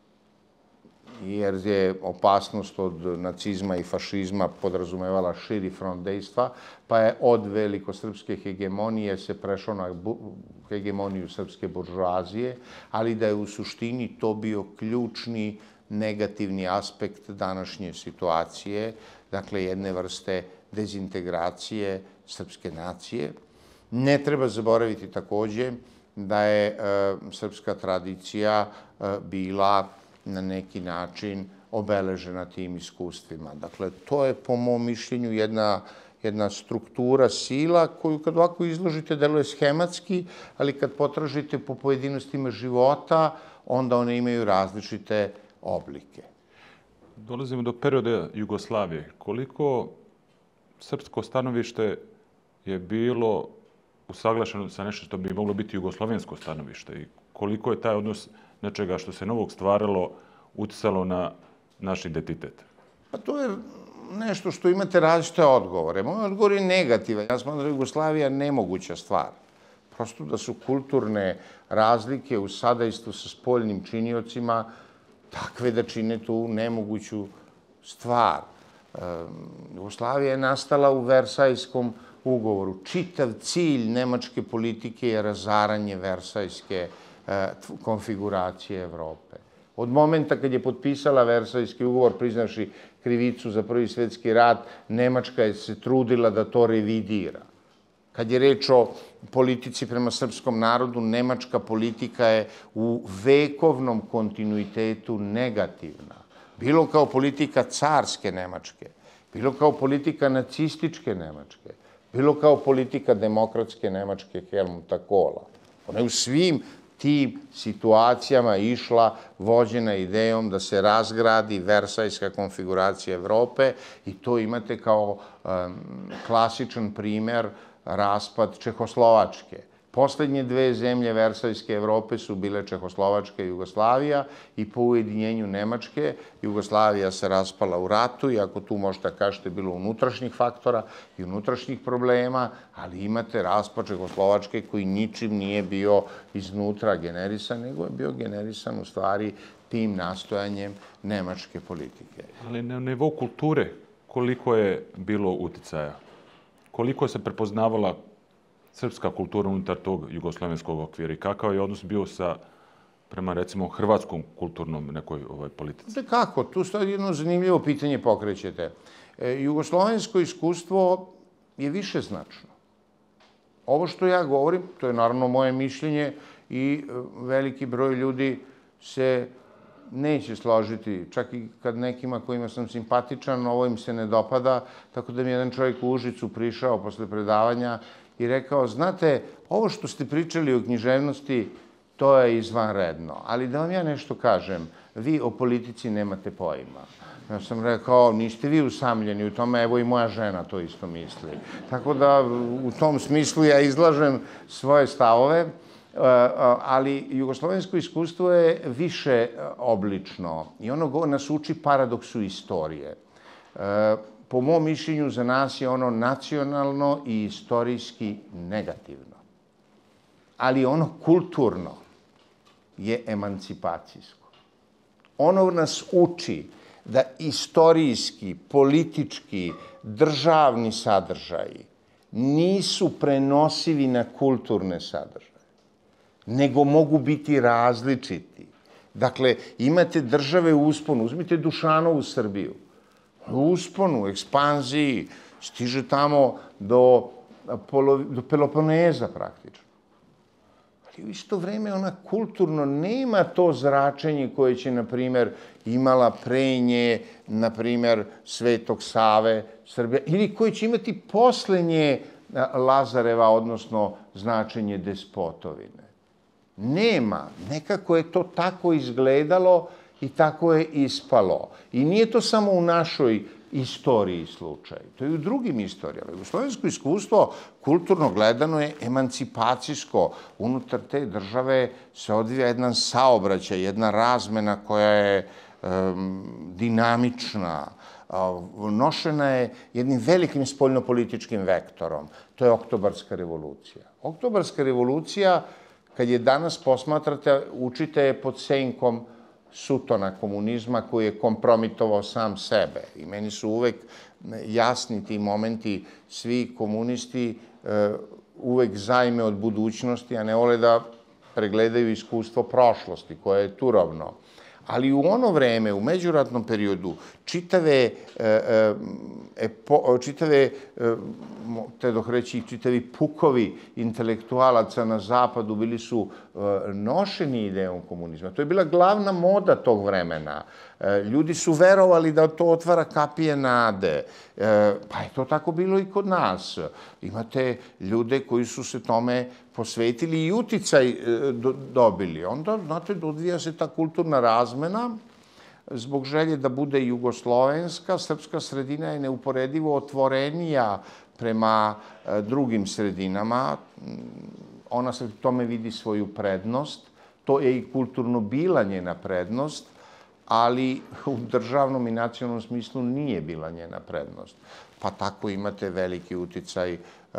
jer je opasnost od nacizma i fašizma podrazumevala širi front dejstva, pa je od velikosrpske hegemonije se prešlo na hegemoniju srpske buržoazije, ali da je u suštini to bio ključni negativni aspekt današnje situacije, dakle jedne vrste dezintegracije srpske nacije. Ne treba zaboraviti takođe da je srpska tradicija bila na neki način obeležena tim iskustvima. Dakle, to je po mom mišljenju jedna jedna struktura sila koju kad ovako izložite deluje schematski, ali kad potražite po pojedinostima života, onda one imaju različite oblike. Dolazimo do perioda Jugoslavije. Koliko srpsko stanovište je bilo usaglašeno sa nešto što bi moglo biti jugoslovensko stanovište i koliko je taj odnos nečega što se novog stvaralo uticalo na naš identitet? Pa to je nešto što imate različite odgovore. Moj odgovor je negativan. Ja smatram da je Jugoslavija nemoguća stvar. Prosto da su kulturne razlike u sadejstvu sa spoljnim činiocima takve da čine tu nemoguću stvar. Jugoslavija je nastala u Versajskom ugovoru. Čitav cilj nemačke politike je razaranje Versajske konfiguracije Evrope. Od momenta kad je potpisala Versajski ugovor, priznavši krivicu za Prvi svjetski rat, Nemačka je se trudila da to revidira. Kad je reč o politici prema srpskom narodu, nemačka politika je u vekovnom kontinuitetu negativna. Bilo kao politika carske Nemačke, bilo kao politika nacističke Nemačke, bilo kao politika demokratske Nemačke Helmuta Kohla. Ona je u svim tim situacijama išla vođena idejom da se razgradi Versajska konfiguracija Evrope i to imate kao um, klasičan primer raspad Čehoslovačke. Poslednje dve zemlje Versajske Evrope su bile Čehoslovačka i Jugoslavija i po ujedinjenju Nemačke Jugoslavija se raspala u ratu, iako tu možete kažete bilo unutrašnjih faktora i unutrašnjih problema, ali imate raspad Čehoslovačke koji ničim nije bio iznutra generisan, nego je bio generisan u stvari tim nastojanjem nemačke politike. Ali na nivou kulture koliko je bilo uticaja? Koliko se prepoznavala srpska kultura unutar tog jugoslovenskog okvira i kakav je odnos bio sa, prema recimo, hrvatskom kulturnom nekoj ovaj, politici? Da kako? Tu sad jedno zanimljivo pitanje pokrećete. E, jugoslovensko iskustvo je višeznačno. Ovo što ja govorim, to je naravno moje mišljenje i veliki broj ljudi se neće složiti, čak i kad nekima kojima sam simpatičan, ovo im se ne dopada, tako da mi jedan čovjek u Užicu prišao posle predavanja i rekao, znate, ovo što ste pričali o književnosti, to je izvanredno, ali da vam ja nešto kažem, vi o politici nemate pojma. Ja sam rekao, niste vi usamljeni u tome, evo i moja žena to isto misli. Tako da u tom smislu ja izlažem svoje stavove, ali jugoslovensko iskustvo je više oblično i ono nas uči paradoksu istorije. Po mom mišljenju za nas je ono nacionalno i istorijski negativno. Ali ono kulturno je emancipacijsko. Ono nas uči da istorijski, politički, državni sadržaji nisu prenosivi na kulturne sadržaje, nego mogu biti različiti. Dakle, imate države u usponu, uzmite Dušanovu Srbiju, u usponu, ekspanziji, stiže tamo do, do Peloponeza praktično. Ali u isto vreme ona kulturno nema to zračenje koje će, na primjer, imala pre nje, na primjer, Svetog Save, Srbija, ili koje će imati posle nje Lazareva, odnosno značenje despotovine. Nema. Nekako je to tako izgledalo i tako je ispalo. I nije to samo u našoj istoriji slučaj. To je i u drugim istorijama. Jugoslovensko iskustvo, kulturno gledano, je emancipacijsko. Unutar te države se odvija jedan saobraćaj, jedna razmena koja je um, dinamična, nošena je jednim velikim spoljnopolitičkim vektorom. To je Oktobarska revolucija. Oktobarska revolucija, kad je danas posmatrate, učite je pod senkom Sutona komunizma koji je kompromitovao sam sebe. I meni su uvek jasni ti momenti, svi komunisti uvek zajme od budućnosti, a ne vole da pregledaju iskustvo prošlosti koje je turovno. Ali u ono vreme, u međuratnom periodu, čitave epo, čitave, te dok reći, čitavi pukovi intelektualaca na zapadu bili su nošeni idejom komunizma. To je bila glavna moda tog vremena. Ljudi su verovali da to otvara kapije nade. Pa je to tako bilo i kod nas. Imate ljude koji su se tome posvetili i uticaj dobili. Onda, znate, odvija se ta kulturna razmena. Zbog želje da bude jugoslovenska, srpska sredina je neuporedivo otvorenija prema drugim sredinama. Ona se u tome vidi svoju prednost. To je i kulturno bila njena prednost, ali u državnom i nacionalnom smislu nije bila njena prednost. Pa tako imate veliki uticaj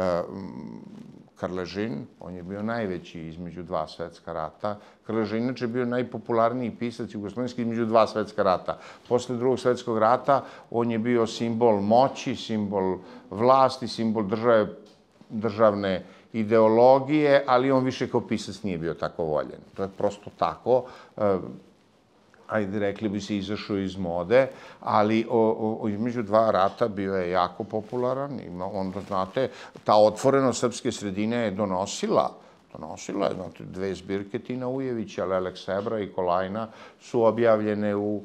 Krležin, on je bio najveći između dva svetska rata. Krležin inače bio najpopularniji pisac jugoslovenski između dva svetska rata. Posle drugog svetskog rata on je bio simbol moći, simbol vlasti, simbol države, državne ideologije, ali on više kao pisac nije bio tako voljen. To je prosto tako. Ajde, rekli bi se, izašao iz mode, ali između dva rata bio je jako popularan. Onda, znate, ta otvorenost srpske sredine je donosila, donosila je, znate, dve zbirke Tina Ujevića, Lelek Sebra i Kolajna su objavljene u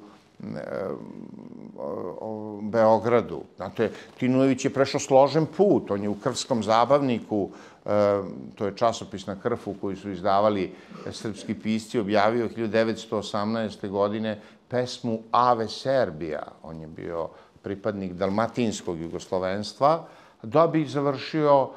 Beogradu. Znate, Tin Ujević je prešao složen put, on je u Krvskom zabavniku, to je časopis na Krfu koji su izdavali srpski pisci, objavio hiljadu devetsto osamnaeste. godine pesmu Ave Serbija. On je bio pripadnik dalmatinskog jugoslovenstva, da bi završio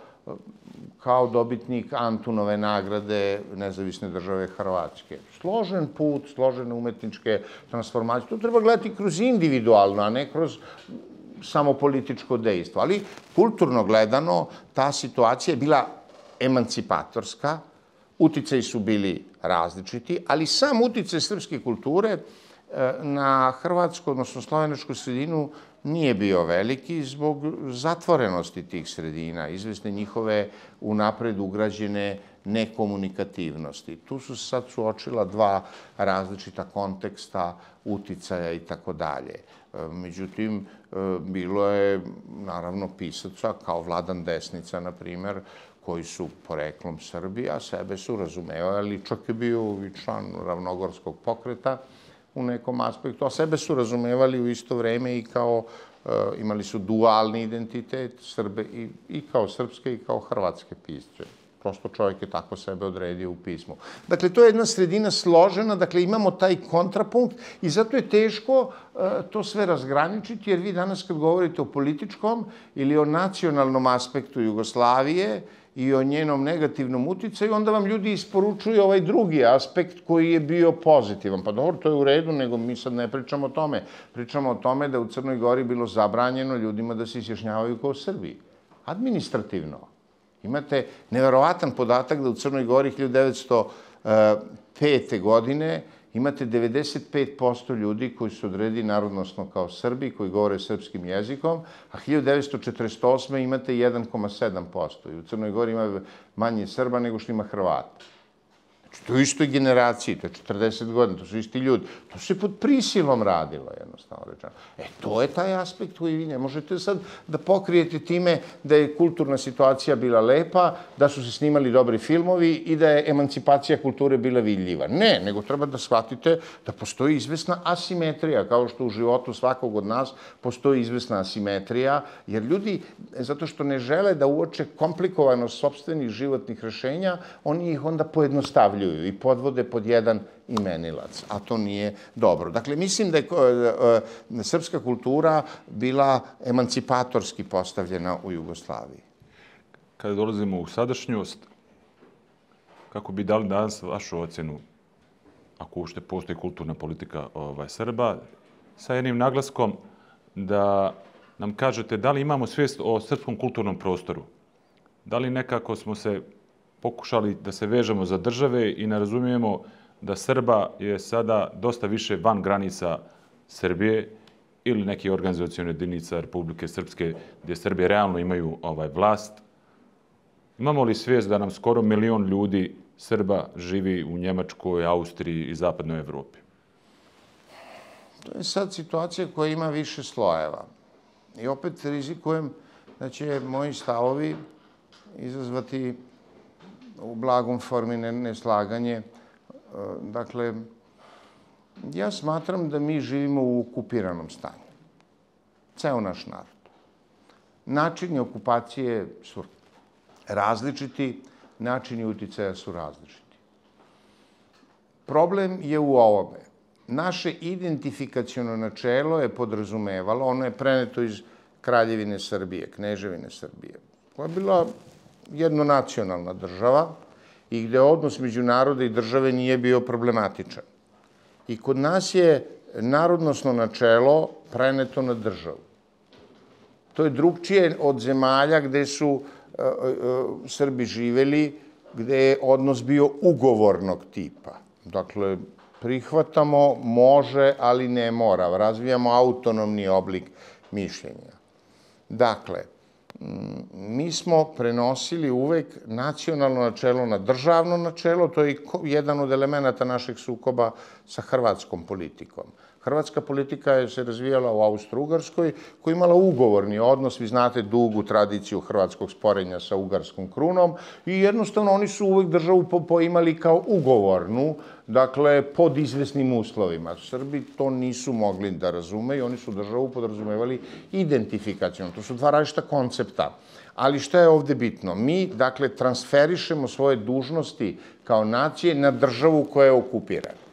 kao dobitnik Antunove nagrade Nezavisne države Hrvatske. Složen put, složene umetničke transformacije. To treba gledati kroz individualno, a ne kroz samo političko dejstvo. Ali kulturno gledano, ta situacija je bila emancipatorska, uticaji su bili različiti, ali sam uticaj srpske kulture na hrvatsku, odnosno slovenačku sredinu nije bio veliki zbog zatvorenosti tih sredina, izvesne njihove unapred ugrađene nekomunikativnosti. Tu su sad suočila dva različita konteksta, uticaja i tako dalje. Međutim, bilo je, naravno, pisaca kao Vladan Desnica, na primer, koji su poreklom Srbi, a sebe su razumevali, čak je bio i član ravnogorskog pokreta u nekom aspektu, a sebe su razumevali u isto vreme i kao, imali su dualni identitet Srbe i kao srpske i kao hrvatske pisce. Prosto čovjek je tako sebe odredio u pismu. Dakle, to je jedna sredina složena, dakle, imamo taj kontrapunkt i zato je teško to sve razgraničiti, jer vi danas kad govorite o političkom ili o nacionalnom aspektu Jugoslavije i o njenom negativnom uticaju, onda vam ljudi isporučuju ovaj drugi aspekt koji je bio pozitivan. Pa dobro, to je u redu, nego mi sad ne pričamo o tome. Pričamo o tome da u Crnoj Gori bilo zabranjeno ljudima da se izjašnjavaju kao Srbi. Administrativno. Imate neverovatan podatak da u Crnoj Gori hiljadu devetsto pete. godine imate devedeset pet posto ljudi koji su odredili narodnosno kao Srbi, koji govore srpskim jezikom, a hiljadu devetsto četrdeset osme. imate jedan zarez sedam posto. I u Crnoj Gori ima manje Srba nego što ima Hrvata. Znači, to je u istoj generaciji, to je četrdeset godina, to su isti ljudi. To se pod prisilom radilo, jednostavno rečeno. E, to je taj aspekt koji vi ne možete sad da pokrijete time da je kulturna situacija bila lepa, da su se snimali dobri filmovi i da je emancipacija kulture bila vidljiva. Ne, nego treba da shvatite da postoji izvesna asimetrija, kao što u životu svakog od nas postoji izvesna asimetrija, jer ljudi, zato što ne žele da uoče komplikovanost sopstvenih životnih rešenja, oni ih onda pojednostavljuju i podvode pod jedan imenilac, a to nije dobro. Dakle, mislim da je srpska kultura bila emancipatorski postavljena u Jugoslaviji. Kada dolazimo u sadašnjost, kako bi dali danas vašu ocjenu, ako uopšte postoji kulturna politika Srba, sa jednim naglaskom da nam kažete da li imamo svijest o srpskom kulturnom prostoru? Da li nekako smo se pokušali da se vežemo za države i ne razumijemo da Srba je sada dosta više van granica Srbije ili neke organizacione jedinica Republike Srpske gdje Srbije realno imaju ovaj vlast. Imamo li svijest da nam skoro milion ljudi Srba živi u Njemačkoj, Austriji i zapadnoj Evropi? To je sad situacija koja ima više slojeva. I opet rizikujem da će moji stavovi izazvati u blagom formi neslaganje. Dakle, ja smatram da mi živimo u okupiranom stanju. Ceo naš narod. Načini okupacije su različiti, načini uticaja su različiti. Problem je u ovome. Naše identifikaciono načelo je podrazumevalo, ono je preneto iz Kraljevine Srbije, Kneževine Srbije, koja je bila jednonacionalna država i gde odnos među naroda i države nije bio problematičan. I kod nas je narodnosno načelo preneto na državu. To je drugčije od zemalja gde su Srbi živeli, gde je odnos bio ugovornog tipa. Dakle, prihvatamo, može, ali ne mora. Razvijamo autonomni oblik mišljenja. Dakle, mi smo prenosili uvek nacionalno načelo na državno načelo, to je jedan od elemenata našeg sukoba sa hrvatskom politikom. Hrvatska politika je se razvijala u Austro-Ugarskoj, koja je imala ugovorni odnos, vi znate dugu tradiciju hrvatskog sporenja sa ugarskom krunom i jednostavno oni su uvek državu poimali kao ugovornu, dakle pod izvesnim uslovima. Srbi to nisu mogli da razumeju, oni su državu podrazumevali identifikacijom. To su dva različita koncepta. Ali šta je ovde bitno? Mi, dakle, transferišemo svoje dužnosti kao nacije na državu koja je okupirana.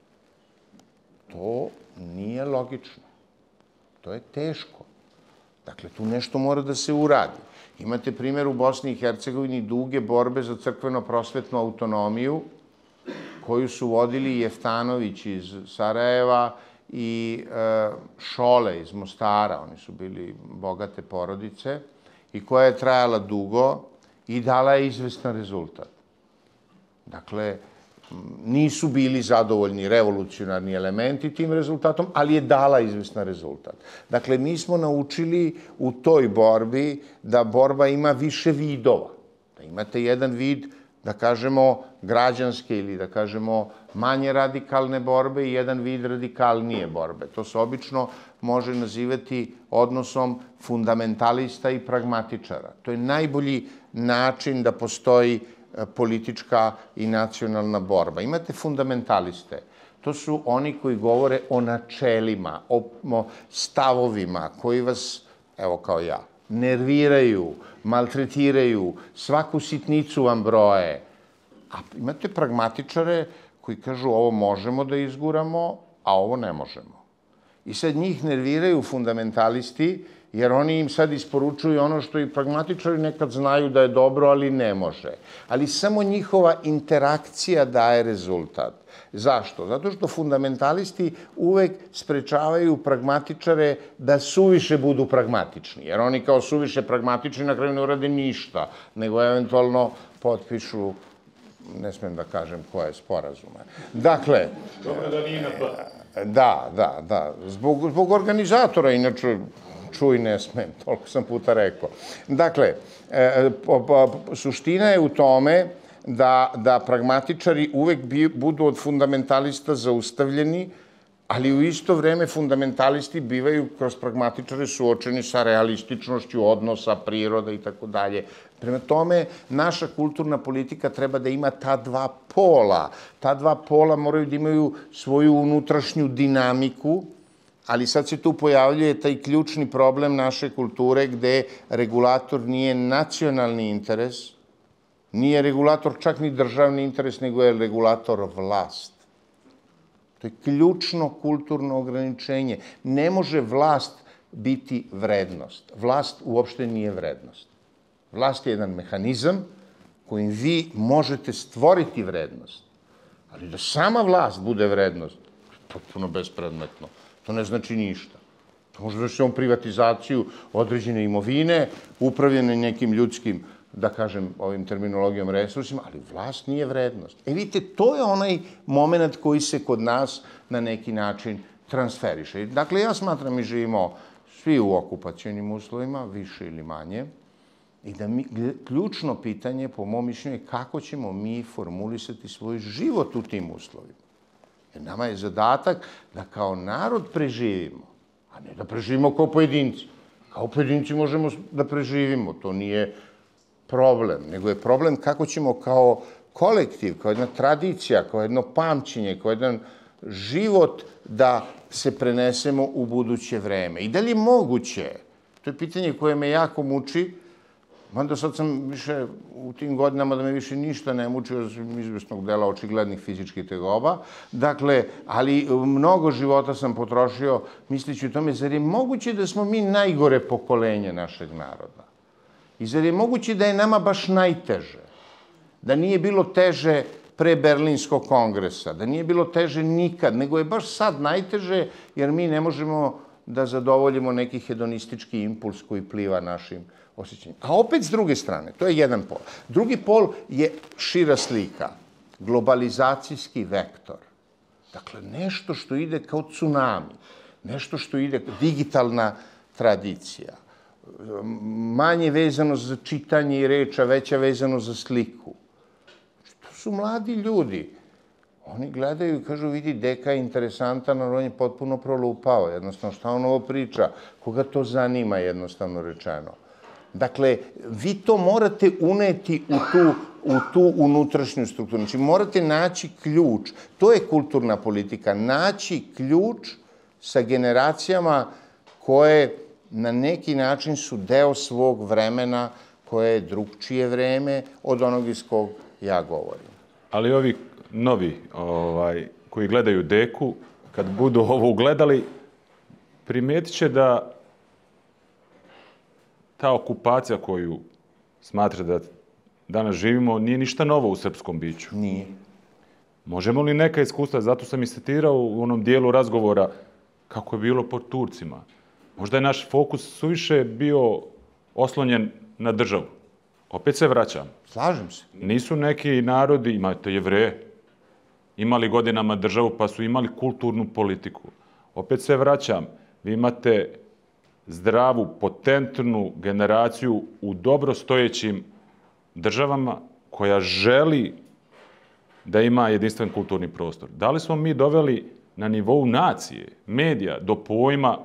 To nije logično. To je teško. Dakle, tu nešto mora da se uradi. Imate primjer u Bosni i Hercegovini duge borbe za crkveno-prosvetnu autonomiju koju su vodili Jeftanović iz Sarajeva i Šole iz Mostara. Oni su bili bogate porodice i koja je trajala dugo i dala je izvestan rezultat. Dakle, nisu bili zadovoljni revolucionarni elementi tim rezultatom, ali je dala izvestan rezultat. Dakle, mi smo naučili u toj borbi da borba ima više vidova. Da imate jedan vid, da kažemo, građanske ili da kažemo manje radikalne borbe i jedan vid radikalnije borbe. To se obično može nazivati odnosom fundamentalista i pragmatičara. To je najbolji način da postoji politička i nacionalna borba. Imate fundamentaliste. To su oni koji govore o načelima, o stavovima, koji vas, evo kao ja, nerviraju, maltretiraju, svaku sitnicu vam broje. A imate pragmatičare koji kažu ovo možemo da izguramo, a ovo ne možemo. I sad njih nerviraju fundamentalisti, jer oni im sad isporučuju ono što i pragmatičari nekad znaju da je dobro, ali ne može. Ali samo njihova interakcija daje rezultat. Zašto? Zato što fundamentalisti uvek sprečavaju pragmatičare da suviše budu pragmatični. Jer oni kao suviše pragmatični na kraju ne urade ništa, nego eventualno potpišu, ne smijem da kažem koje sporazume. Dakle... Dobro da nije na pa. Da, da, da. Zbog, zbog organizatora, inače... čuj, ne smem, toliko sam puta rekao. Dakle, suština je u tome da, da pragmatičari uvek budu od fundamentalista zaustavljeni, ali u isto vreme fundamentalisti bivaju kroz pragmatičare suočeni sa realističnošću odnosa, priroda i tako dalje. Prema tome, naša kulturna politika treba da ima ta dva pola. Ta dva pola moraju da imaju svoju unutrašnju dinamiku, ali sad se tu pojavljuje taj ključni problem naše kulture gde regulator nije nacionalni interes, nije regulator čak ni državni interes, nego je regulator vlast. To je ključno kulturno ograničenje. Ne može vlast biti vrednost. Vlast uopšte nije vrednost. Vlast je jedan mehanizam kojim vi možete stvoriti vrednost. Ali da sama vlast bude vrednost, potpuno bespredmetno. To ne znači ništa. To može da se on privatizaciju određene imovine, upravljene nekim ljudskim, da kažem, ovim terminologijom resursima, ali vlast nije vrednost. E vidite, to je onaj moment koji se kod nas na neki način transferiše. Dakle, ja smatram mi živimo svi u okupacionim uslovima, više ili manje, i da mi, ključno pitanje, po mom mišljenju, je kako ćemo mi formulisati svoj život u tim uslovima. Jer nama je zadatak da kao narod preživimo, a ne da preživimo kao pojedinci. Kao pojedinci možemo da preživimo, to nije problem, nego je problem kako ćemo kao kolektiv, kao jedna tradicija, kao jedno pamćenje, kao jedan život da se prenesemo u buduće vreme. I da li je moguće, to je pitanje koje me jako muči, mada sad sam više u tim godinama da me više ništa ne muči od izvesnog dela očiglednih fizičkih tegoba. Dakle, ali mnogo života sam potrošio misleći o tome, zar je moguće da smo mi najgore pokolenje našeg naroda? I zar je moguće da je nama baš najteže? Da nije bilo teže pre Berlinskog kongresa, da nije bilo teže nikad, nego je baš sad najteže jer mi ne možemo da zadovoljimo neki hedonistički impuls koji pliva našim osjećanjem. A opet s druge strane, to je jedan pol. Drugi pol je šira slika, globalizacijski vektor. Dakle, nešto što ide kao tsunami, nešto što ide, digitalna tradicija, manje vezano za čitanje i reč, a veća vezano za sliku. To su mladi ljudi. Oni gledaju i kažu, vidi, deka je interesantan, ali on je potpuno prolupao. Jednostavno, šta on ovo priča? Koga to zanima, jednostavno rečeno? Dakle, vi to morate uneti u tu, u tu unutrašnju strukturu. Znači, morate naći ključ. To je kulturna politika. Naći ključ sa generacijama koje na neki način su deo svog vremena, koje je drugčije vreme od onog iz kog ja govorim. Ali ovi novi ovaj, koji gledaju deku, kad budu ovo ugledali, primetit će da ta okupacija koju smatra da danas živimo nije ništa novo u srpskom biću. Nije. Možemo li neka iskustva, zato sam i citirao u onom dijelu razgovora kako je bilo po Turcima. Možda je naš fokus suviše bio oslonjen na državu. Opet se vraćam. Slažem se. Nisu neki narodi, imate Jevreje, imali godinama državu pa su imali kulturnu politiku. Opet se vraćam. Vi imate zdravu, potentnu generaciju u dobrostojećim državama koja želi da ima jedinstven kulturni prostor. Da li smo mi doveli na nivou nacije, medija, do pojma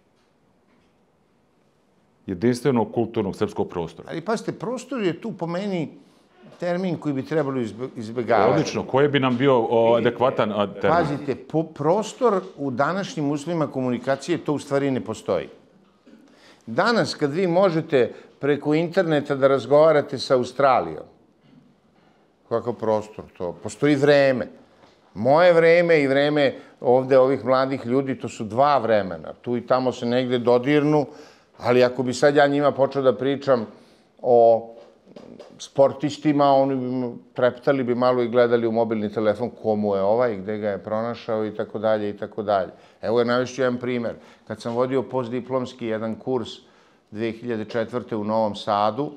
jedinstvenog kulturnog srpskog prostora? Ali pazite, prostor je tu po meni termin koji bi trebalo izbjegavati. Odlično, koji bi nam bio o, adekvatan termin? Pazite, po prostor u današnjim uslovima komunikacije to u stvari ne postoji. Danas, kad vi možete preko interneta da razgovarate sa Australijom, kakav prostor to? Postoji vreme. Moje vreme i vreme ovde ovih mladih ljudi, to su dva vremena. Tu i tamo se negde dodirnu, ali ako bi sad ja njima počeo da pričam o sportistima, oni bi treptali bi malo i gledali u mobilni telefon komu je ovaj, gde ga je pronašao i tako dalje i tako dalje. Evo je navešću jedan primer. Kad sam vodio postdiplomski jedan kurs dve hiljade četvrte. u Novom Sadu,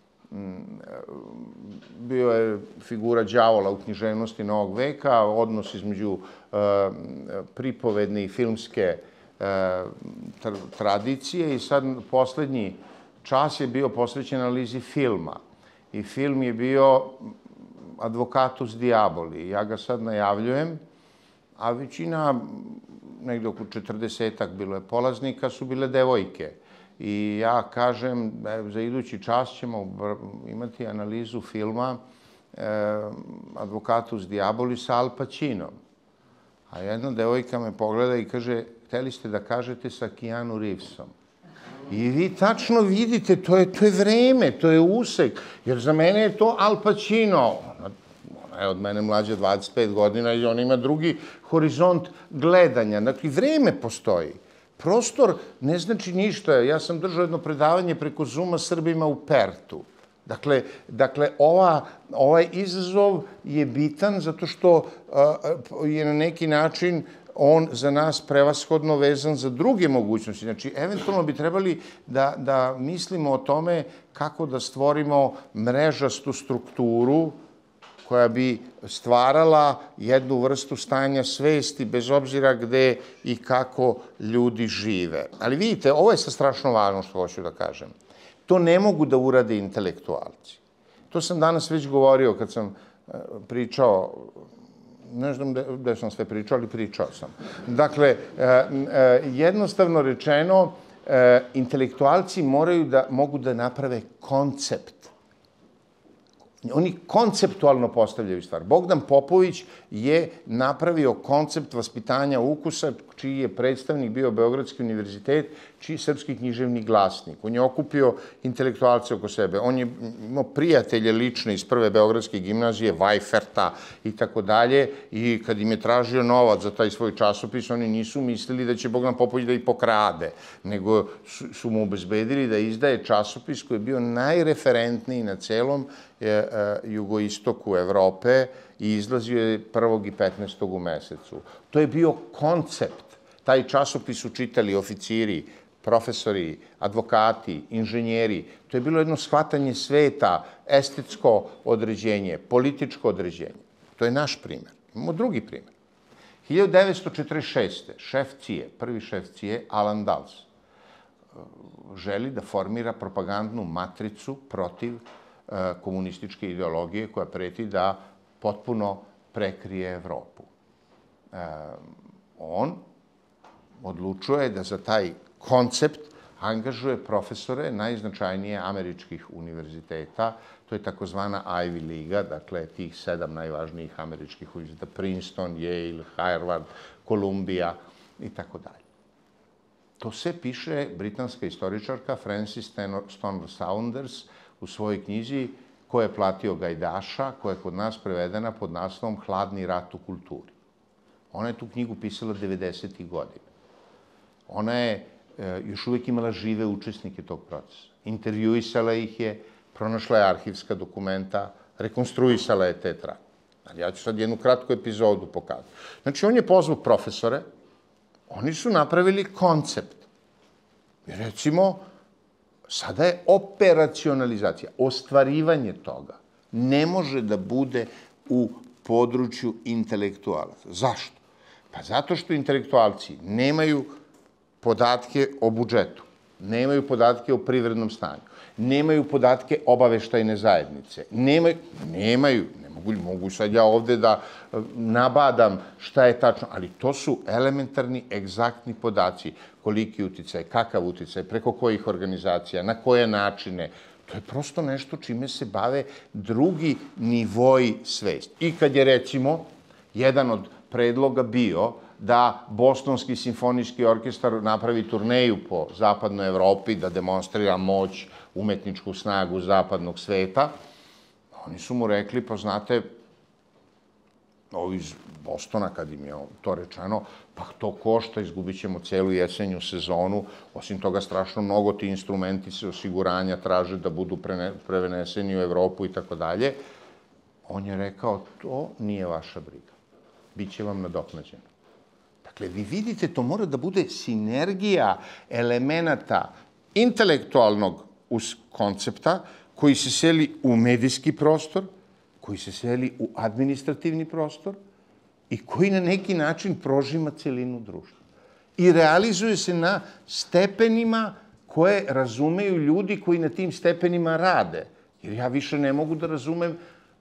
bio je figura đavola u književnosti novog veka, odnos između pripovedne i filmske tradicije i sad poslednji čas je bio posvećen analizi filma. I film je bio Advocatus Diaboli. Ja ga sad najavljujem, a većina, negde oko četrdesetak bilo je polaznika, su bile devojke. I ja kažem, za idući čas ćemo imati analizu filma Advocatus Diaboli sa Al Pacinom. A jedna devojka me pogleda i kaže, hteli ste da kažete sa Keanu Reevesom. I vi tačno vidite, to je, to je vreme, to je usek. Jer za mene je to Al Pacino. Ona je od mene mlađa dvadeset pet godina i on ima drugi horizont gledanja. Dakle, vreme postoji. Prostor ne znači ništa. Ja sam držao jedno predavanje preko Zooma Srbima u Pertu. Dakle, dakle ova, ovaj izazov je bitan zato što a, je na neki način on za nas prevashodno vezan za druge mogućnosti. Znači, eventualno bi trebali da, da mislimo o tome kako da stvorimo mrežastu strukturu koja bi stvarala jednu vrstu stanja svesti bez obzira gde i kako ljudi žive. Ali vidite, ovo je sa strašno važno što hoću da kažem. To ne mogu da urade intelektualci. To sam danas već govorio kad sam pričao, ne znam gde sam sve pričao, ali pričao sam. Dakle, jednostavno rečeno, intelektualci moraju da mogu da naprave koncept. Oni konceptualno postavljaju stvar. Bogdan Popović je napravio koncept vaspitanja ukusa, čiji je predstavnik bio Beogradski univerzitet, čiji je Srpski književni glasnik. On je okupio intelektualce oko sebe. On je imao prijatelje lične iz prve Beogradske gimnazije, Vajferta i tako dalje. I kad im je tražio novac za taj svoj časopis, oni nisu mislili da će Bogdan Popović da ih pokrade, nego su mu obezbedili da izdaje časopis koji je bio najreferentniji na celom jugoistoku Evrope i izlazio je prvog i petnaestog u mesecu. To je bio koncept. Taj časopis su čitali oficiri, profesori, advokati, inženjeri. To je bilo jedno shvatanje sveta, estetsko određenje, političko određenje. To je naš primjer. Imamo drugi primjer. hiljadu devetsto četrdeset šeste. šef C I A, prvi šef C I A, Alan Dulles, želi da formira propagandnu matricu protiv komunističke ideologije koja preti da potpuno prekrije Evropu. On odlučuje da za taj koncept angažuje profesore najznačajnije američkih univerziteta. To je takozvana Ivy Liga, dakle tih sedam najvažnijih američkih univerziteta, Princeton, Yale, Harvard, Columbia i tako dalje. To sve piše britanska istoričarka Frances Stonor Saunders u svojoj knjizi Ko je platio Gajdaša, koja je kod nas prevedena pod naslovom Hladni rat u kulturi. Ona je tu knjigu pisala devedesetih godina. Ona je još uvijek imala žive učesnike tog procesa. Intervjuisala ih je, pronašla je arhivska dokumenta, rekonstruisala je te trake. Ja ću sad jednu kratku epizodu pokazati. Znači, on je pozvao profesore, oni su napravili koncept. I recimo, sada je operacionalizacija, ostvarivanje toga ne može da bude u području intelektualaca. Zašto? Pa zato što intelektualci nemaju podatke o budžetu, nemaju podatke o privrednom stanju, nemaju podatke obaveštajne zajednice, nemaju, nemaju, ne mogu, mogu sad ja ovde da nabadam šta je tačno, ali to su elementarni, egzaktni podaci, koliki uticaj, kakav uticaj, preko kojih organizacija, na koje načine. To je prosto nešto čime se bave drugi nivoji svesti. I kad je, recimo, jedan od predloga bio da Bostonski simfonijski orkestar napravi turneju po zapadnoj Evropi, da demonstrira moć, umetničku snagu zapadnog sveta, oni su mu rekli, pa znate, ovi iz Bostona, kad im je to rečeno, pa to košta, izgubit ćemo celu jesenju sezonu, osim toga strašno mnogo ti instrumenti se osiguranja traže da budu preveneseni u Evropu i tako dalje. On je rekao, to nije vaša briga, bit će vam nadoknađeno. Dakle, vi vidite, to mora da bude sinergija elemenata intelektualnog koncepta koji se seli u medijski prostor, koji se seli u administrativni prostor i koji na neki način prožima celinu društva. I realizuje se na stepenima koje razumeju ljudi koji na tim stepenima rade. Jer ja više ne mogu da razumem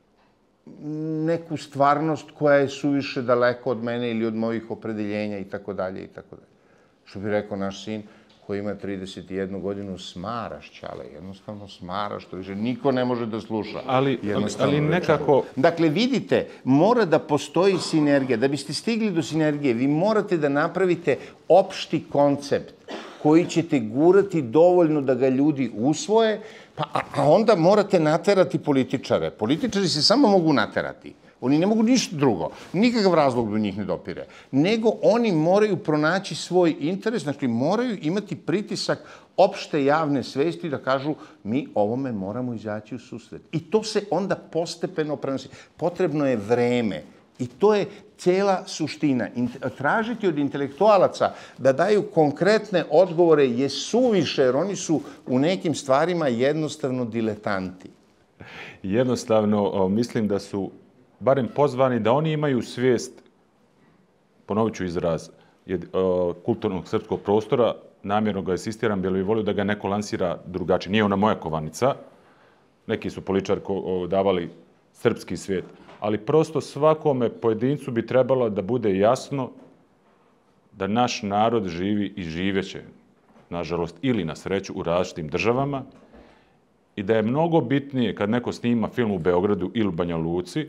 neku stvarnost koja je suviše daleko od mene ili od mojih opredeljenja i tako dalje i tako dalje. Što bi rekao naš sin koji ima trideset jednu godinu, smaraš, čale, jednostavno smaraš, to više niko ne može da sluša. Ali, ali nekako... Dakle, vidite, mora da postoji sinergija. Da biste stigli do sinergije, vi morate da napravite opšti koncept koji ćete gurati dovoljno da ga ljudi usvoje, pa, a onda morate naterati političare. Političari se samo mogu naterati. Oni ne mogu ništa drugo. Nikakav razlog do njih ne dopire. Nego oni moraju pronaći svoj interes, znači moraju imati pritisak opšte javne svesti da kažu mi ovome moramo izaći u susret. I to se onda postepeno prenosi. Potrebno je vreme. I to je cela suština. Tražiti od intelektualaca da daju konkretne odgovore je suviše, jer oni su u nekim stvarima jednostavno diletanti. Jednostavno, mislim da su barem pozvani da oni imaju svijest, ponovit ću izraz, kulturnog srpskog prostora, namjerno ga insistiram, jer bi volio da ga neko lansira drugačije. Nije ona moja kovanica, neki su političari davali srpski svijet, ali prosto svakome pojedincu bi trebalo da bude jasno da naš narod živi i živeće nažalost, ili na sreću u različitim državama i da je mnogo bitnije kad neko snima film u Beogradu ili u Banja Luci,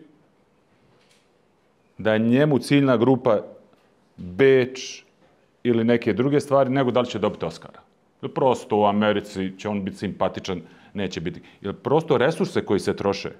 da je njemu ciljna grupa Beč ili neke druge stvari, nego da li će dobiti Oscara. Prosto u Americi će on biti simpatičan, neće biti. Jer prosto resurse koji se troše,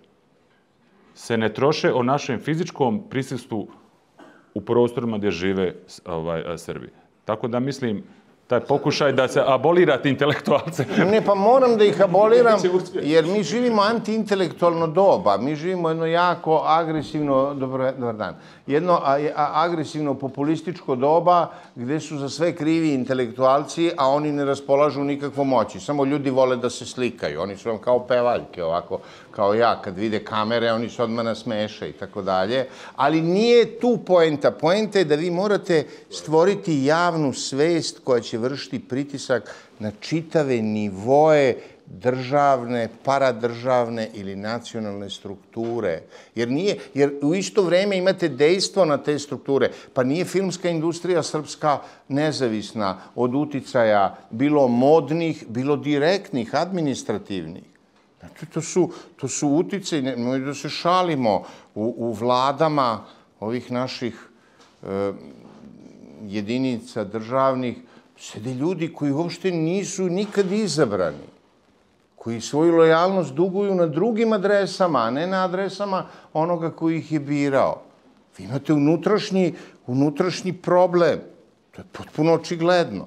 se ne troše o našem fizičkom prisustvu u prostorima gdje žive ovaj, Srbi. Tako da mislim, taj pokušaj da se abolirate intelektualce. Ne, pa moram da ih aboliram, jer mi živimo antiintelektualno doba. Mi živimo jedno jako agresivno, dobar, dobar dan, jedno a, a, agresivno populističko doba gdje su za sve krivi intelektualci, a oni ne raspolažu nikakvom moći. Samo ljudi vole da se slikaju. Oni su vam kao pevaljke, ovako, kao ja. Kad vide kamere, oni se odmah nasmeše i tako dalje. Ali nije tu poenta. Poenta je da vi morate stvoriti javnu svest koja će vršiti pritisak na čitave nivoe državne, paradržavne ili nacionalne strukture. Jer, nije, jer u isto vrijeme imate dejstvo na te strukture. Pa nije filmska industrija srpska nezavisna od uticaja bilo modnih, bilo direktnih, administrativnih. Znači, to su, to su uticaji, nemoj da se šalimo, u, u vladama ovih naših e, jedinica državnih sede ljudi koji uopšte nisu nikad izabrani, koji svoju lojalnost duguju na drugim adresama, a ne na adresama onoga koji ih je birao. Vi imate unutrašnji, unutrašnji problem. To je potpuno očigledno.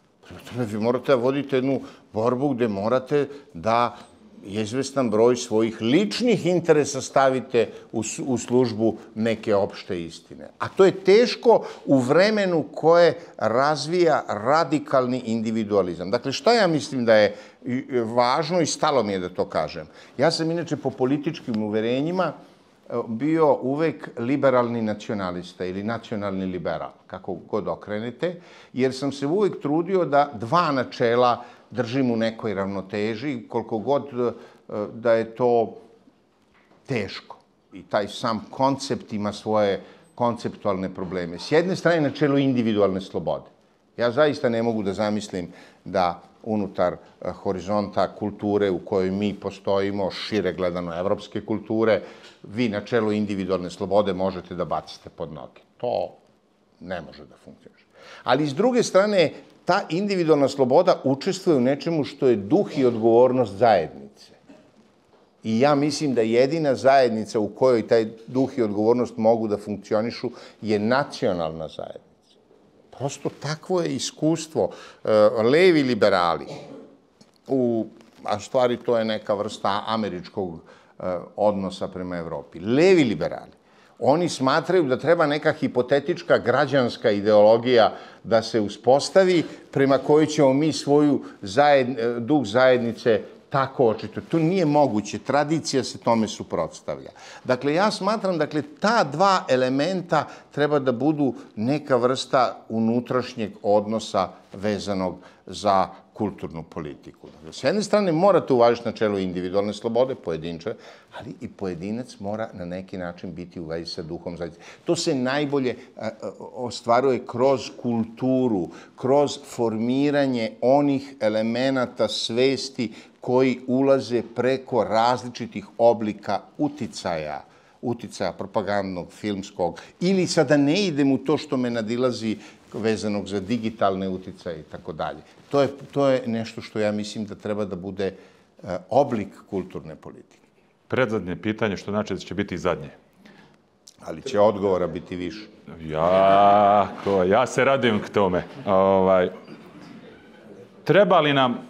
Vi morate da vodite jednu borbu gde morate da izvestan broj svojih ličnih interesa stavite u, u službu neke opšte istine. A to je teško u vremenu koje razvija radikalni individualizam. Dakle, šta ja mislim da je važno i stalo mi je da to kažem? Ja sam inače po političkim uverenjima bio uvek liberalni nacionalista ili nacionalni liberal, kako god okrenete, jer sam se uvek trudio da dva načela držim u nekoj ravnoteži, koliko god da je to teško. I taj sam koncept ima svoje konceptualne probleme. S jedne strane, načelo individualne slobode. Ja zaista ne mogu da zamislim da unutar horizonta kulture u kojoj mi postojimo, šire gledano evropske kulture, vi načelo individualne slobode možete da bacite pod noge. To ne može da funkcioniše. Ali s druge strane, ta individualna sloboda učestvuje u nečemu što je duh i odgovornost zajednice. I ja mislim da jedina zajednica u kojoj taj duh i odgovornost mogu da funkcionišu je nacionalna zajednica. Prosto takvo je iskustvo. Levi liberali, u, a stvari to je neka vrsta američkog odnosa prema Evropi. Levi liberali, oni smatraju da treba neka hipotetička građanska ideologija da se uspostavi prema kojoj ćemo mi svoju zajed, duh zajednice tako očito. To nije moguće. Tradicija se tome suprotstavlja. Dakle, ja smatram, dakle, ta dva elementa treba da budu neka vrsta unutrašnjeg odnosa vezanog za kulturnu politiku. Dakle, s jedne strane morate uvažiti načelo individualne slobode, pojedinče, ali i pojedinac mora na neki način biti u vezi sa duhom zajednice. To se najbolje a, ostvaruje kroz kulturu, kroz formiranje onih elemenata svesti koji ulaze preko različitih oblika uticaja, uticaja propagandnog, filmskog, ili sada ne idem u to što me nadilazi vezanog za digitalne uticaje i tako dalje. To je, to je nešto što ja mislim da treba da bude uh, oblik kulturne politike. Predzadnje pitanje, što znači da će biti i zadnje. Ali će odgovora biti više. Jako, ja se radujem k tome. Ovaj, treba li nam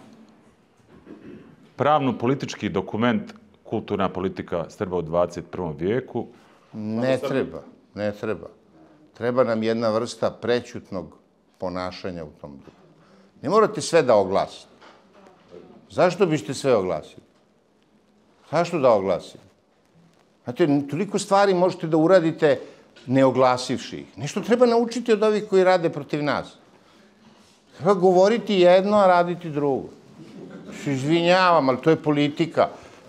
pravno-politički dokument kulturna politika Srba u dvadeset prvom vijeku? Ne treba, ne treba. Treba nam jedna vrsta prećutnog ponašanja u tom duhu. Ne morate sve da oglasite. Zašto biste sve oglasili? Zašto da oglasite? Znate, toliko stvari možete da uradite ne oglasivši ih. Nešto treba naučiti od ovih koji rade protiv nas. Treba govoriti jedno, a raditi drugo. Se izvinjavam, ali to je politika.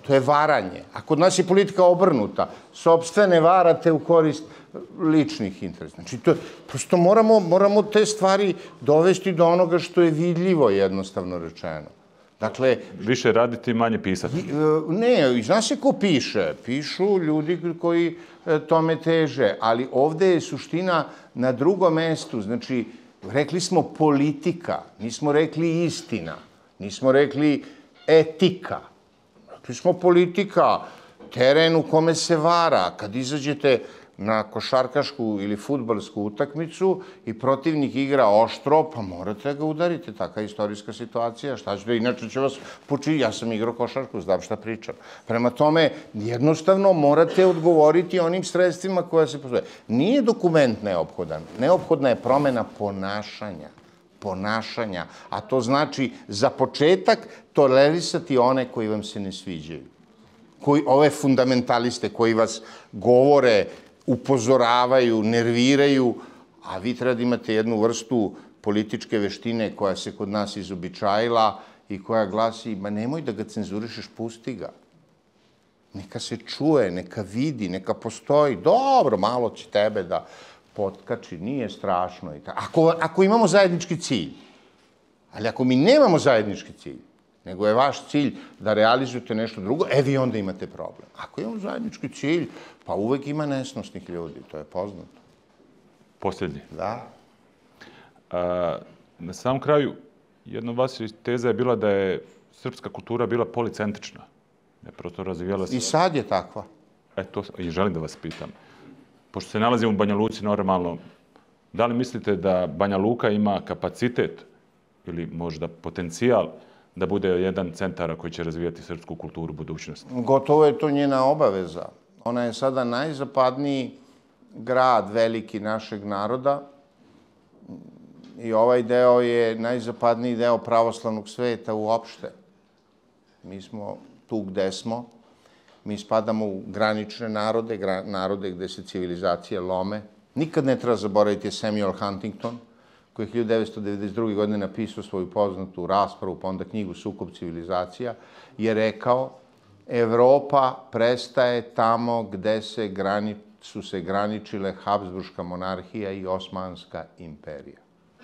To je varanje. A kod nas je politika obrnuta. Sopstvene varate u korist ličnih interesa. Znači, to, prosto moramo, moramo te stvari dovesti do onoga što je vidljivo, jednostavno rečeno. Dakle... Više raditi, manje pisati. Ne, zna se ko piše. Pišu ljudi koji tome teže. Ali ovde je suština na drugom mestu. Znači, rekli smo politika, nismo rekli istina, nismo rekli etika. Rekli smo politika, teren u kome se vara. Kad izađete na košarkašku ili fudbalsku utakmicu i protivnik igra oštro, pa morate ga udariti. Taka je istorijska situacija. Šta ćete? Inače će vas počiti. Ja sam igrao košarku, znam šta pričam. Prema tome, jednostavno morate odgovoriti onim sredstvima koja se postoje. Nije dokument neophodan. Neophodna je promena ponašanja. Ponašanja. A to znači za početak tolerisati one koji vam se ne sviđaju. Koji, ove fundamentaliste koji vas govore, upozoravaju, nerviraju, a vi treba da imate jednu vrstu političke veštine koja se kod nas izobičajila i koja glasi, ma nemoj da ga cenzurišeš, pusti ga. Neka se čuje, neka vidi, neka postoji. Dobro, malo će tebe da potkači, nije strašno. Ako, ako imamo zajednički cilj, ali ako mi nemamo zajednički cilj, nego je vaš cilj da realizujete nešto drugo, e vi onda imate problem. Ako imamo zajednički cilj, pa uvek ima nesnosnih ljudi, to je poznato. Posljednji. Da. A, na samom kraju, jedna od vaših teza je bila da je srpska kultura bila policentrična. Ne, prosto razvijala se... I sad je takva. E, to i želim da vas pitam. Pošto se nalazimo u Banja Luci normalno, da li mislite da Banja Luka ima kapacitet ili možda potencijal da bude jedan centar koji će razvijati srpsku kulturu u budućnosti? Gotovo je to njena obaveza. Ona je sada najzapadniji grad veliki našeg naroda i ovaj deo je najzapadniji deo pravoslavnog sveta uopšte. Mi smo tu gde smo. Mi spadamo u granične narode, narode gde se civilizacije lome. Nikad ne treba zaboraviti Samuel Huntington, koji je hiljadu devetsto devedeset druge. godine napisao svoju poznatu raspravu, pa onda knjigu Sukob civilizacija, je rekao Evropa prestaje tamo gde se grani, su se graničile Habsburška monarhija i Osmanska imperija.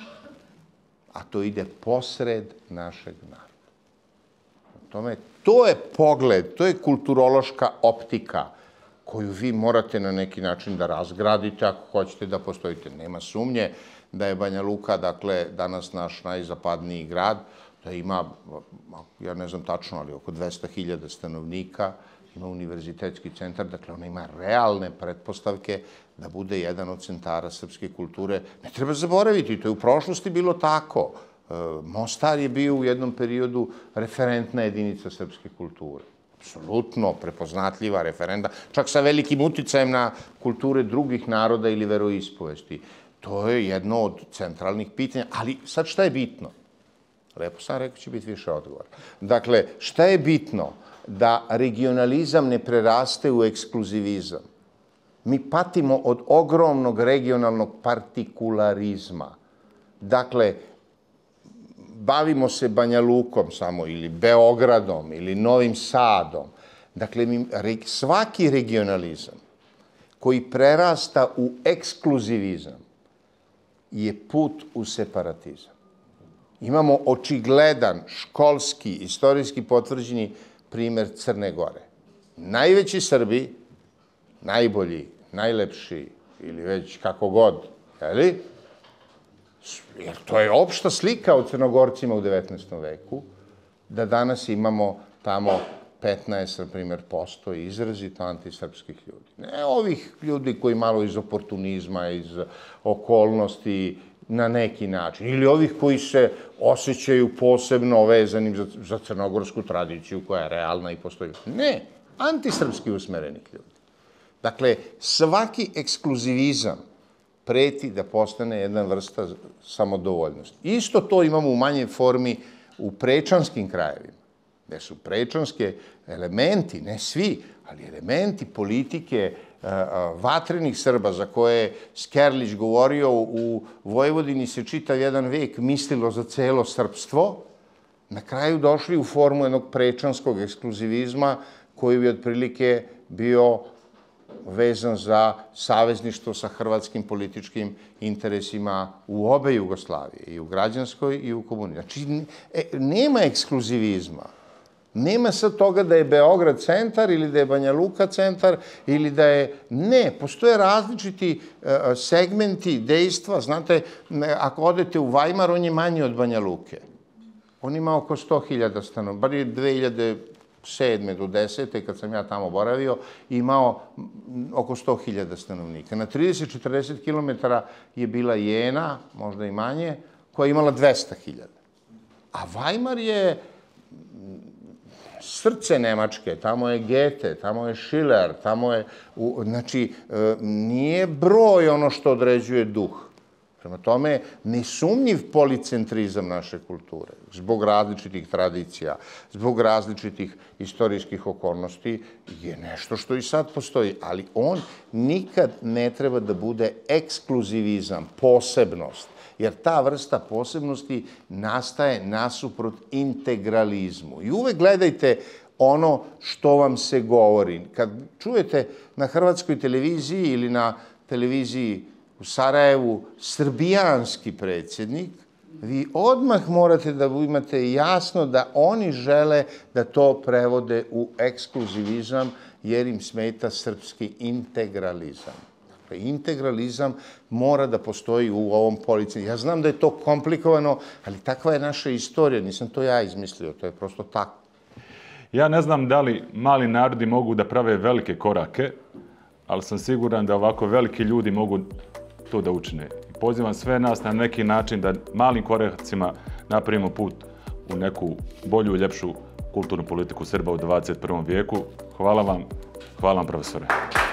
A to ide posred našeg naroda. Tome, to je pogled, to je kulturološka optika koju vi morate na neki način da razgradite ako hoćete da postojite. Nema sumnje da je Banja Luka, dakle, danas naš najzapadniji grad, da ima, ja ne znam tačno, ali oko dvesta hiljada stanovnika, ima univerzitetski centar, dakle, ona ima realne pretpostavke da bude jedan od centara srpske kulture. Ne treba zaboraviti, to je u prošlosti bilo tako. Mostar je bio u jednom periodu referentna jedinica srpske kulture. Apsolutno prepoznatljiva referenta, čak sa velikim uticajem na kulture drugih naroda ili veroispovesti. To je jedno od centralnih pitanja, ali sad šta je bitno? Lepo sam rekao, će biti više odgovora. Dakle, šta je bitno? Da regionalizam ne preraste u ekskluzivizam. Mi patimo od ogromnog regionalnog partikularizma. Dakle, bavimo se Banja Lukom samo, ili Beogradom, ili Novim Sadom. Dakle, svaki regionalizam koji prerasta u ekskluzivizam je put u separatizam. Imamo očigledan, školski, istorijski potvrđeni primer Crne Gore. Najveći Srbi, najbolji, najlepši, ili već kako god, jeli? Jer to je opšta slika o Crnogorcima u devetnaestom veku, da danas imamo tamo petnaest, na primjer, posto izrazito antisrpskih ljudi. Ne ovih ljudi koji malo iz oportunizma, iz okolnosti, na neki način. Ili ovih koji se osjećaju posebno vezanim za, za crnogorsku tradiciju koja je realna i postoji. Ne, antisrpski usmerenih ljudi. Dakle, svaki ekskluzivizam preti da postane jedna vrsta samodovoljnosti. Isto to imamo u manjoj formi u prečanskim krajevima, gde su prečanske elementi, ne svi, ali elementi politike vatrenih Srba za koje je Skerlić govorio u Vojvodini se čitav jedan vek mislilo za celo srpstvo, na kraju došli u formu jednog prečanskog ekskluzivizma koji bi otprilike bio vezan za savezništvo sa hrvatskim političkim interesima u obe Jugoslavije, i u građanskoj i u komunizmu. Znači, nema ekskluzivizma. Nema sad toga da je Beograd centar ili da je Banja Luka centar ili da je... Ne, postoje različiti segmenti dejstva. Znate, ako odete u Vajmar, on je manji od Banja Luke. On ima oko sto hiljada stanovnika. Bar je dve hiljade sedme do desete, kad sam ja tamo boravio, imao oko sto hiljada stanovnika. Na trideset do četrdeset kilometara je bila Jena, možda i manje, koja je imala dvesta hiljada. A Vajmar je srce Nemačke, tamo je Goethe, tamo je Schiller, tamo je... Znači, nije broj ono što određuje duh. Prema tome, nesumnjiv policentrizam naše kulture, zbog različitih tradicija, zbog različitih istorijskih okolnosti, je nešto što i sad postoji. Ali on nikad ne treba da bude ekskluzivizam, posebnost. Jer ta vrsta posebnosti nastaje nasuprot integralizmu. I uvek gledajte ono što vam se govori. Kad čujete na hrvatskoj televiziji ili na televiziji u Sarajevu srbijanski predsjednik, vi odmah morate da imate jasno da oni žele da to prevode u ekskluzivizam, jer im smeta srpski integralizam. Integralizam mora da postoji u ovom policiji. Ja znam da je to komplikovano, ali takva je naša istorija. Nisam to ja izmislio, to je prosto tako. Ja ne znam da li mali narodi mogu da prave velike korake, ali sam siguran da ovako veliki ljudi mogu to da učine. Pozivam sve nas na neki način da malim koracima napravimo put u neku bolju i ljepšu kulturnu politiku Srba u dvadeset prvom vijeku. Hvala vam, hvala vam profesore.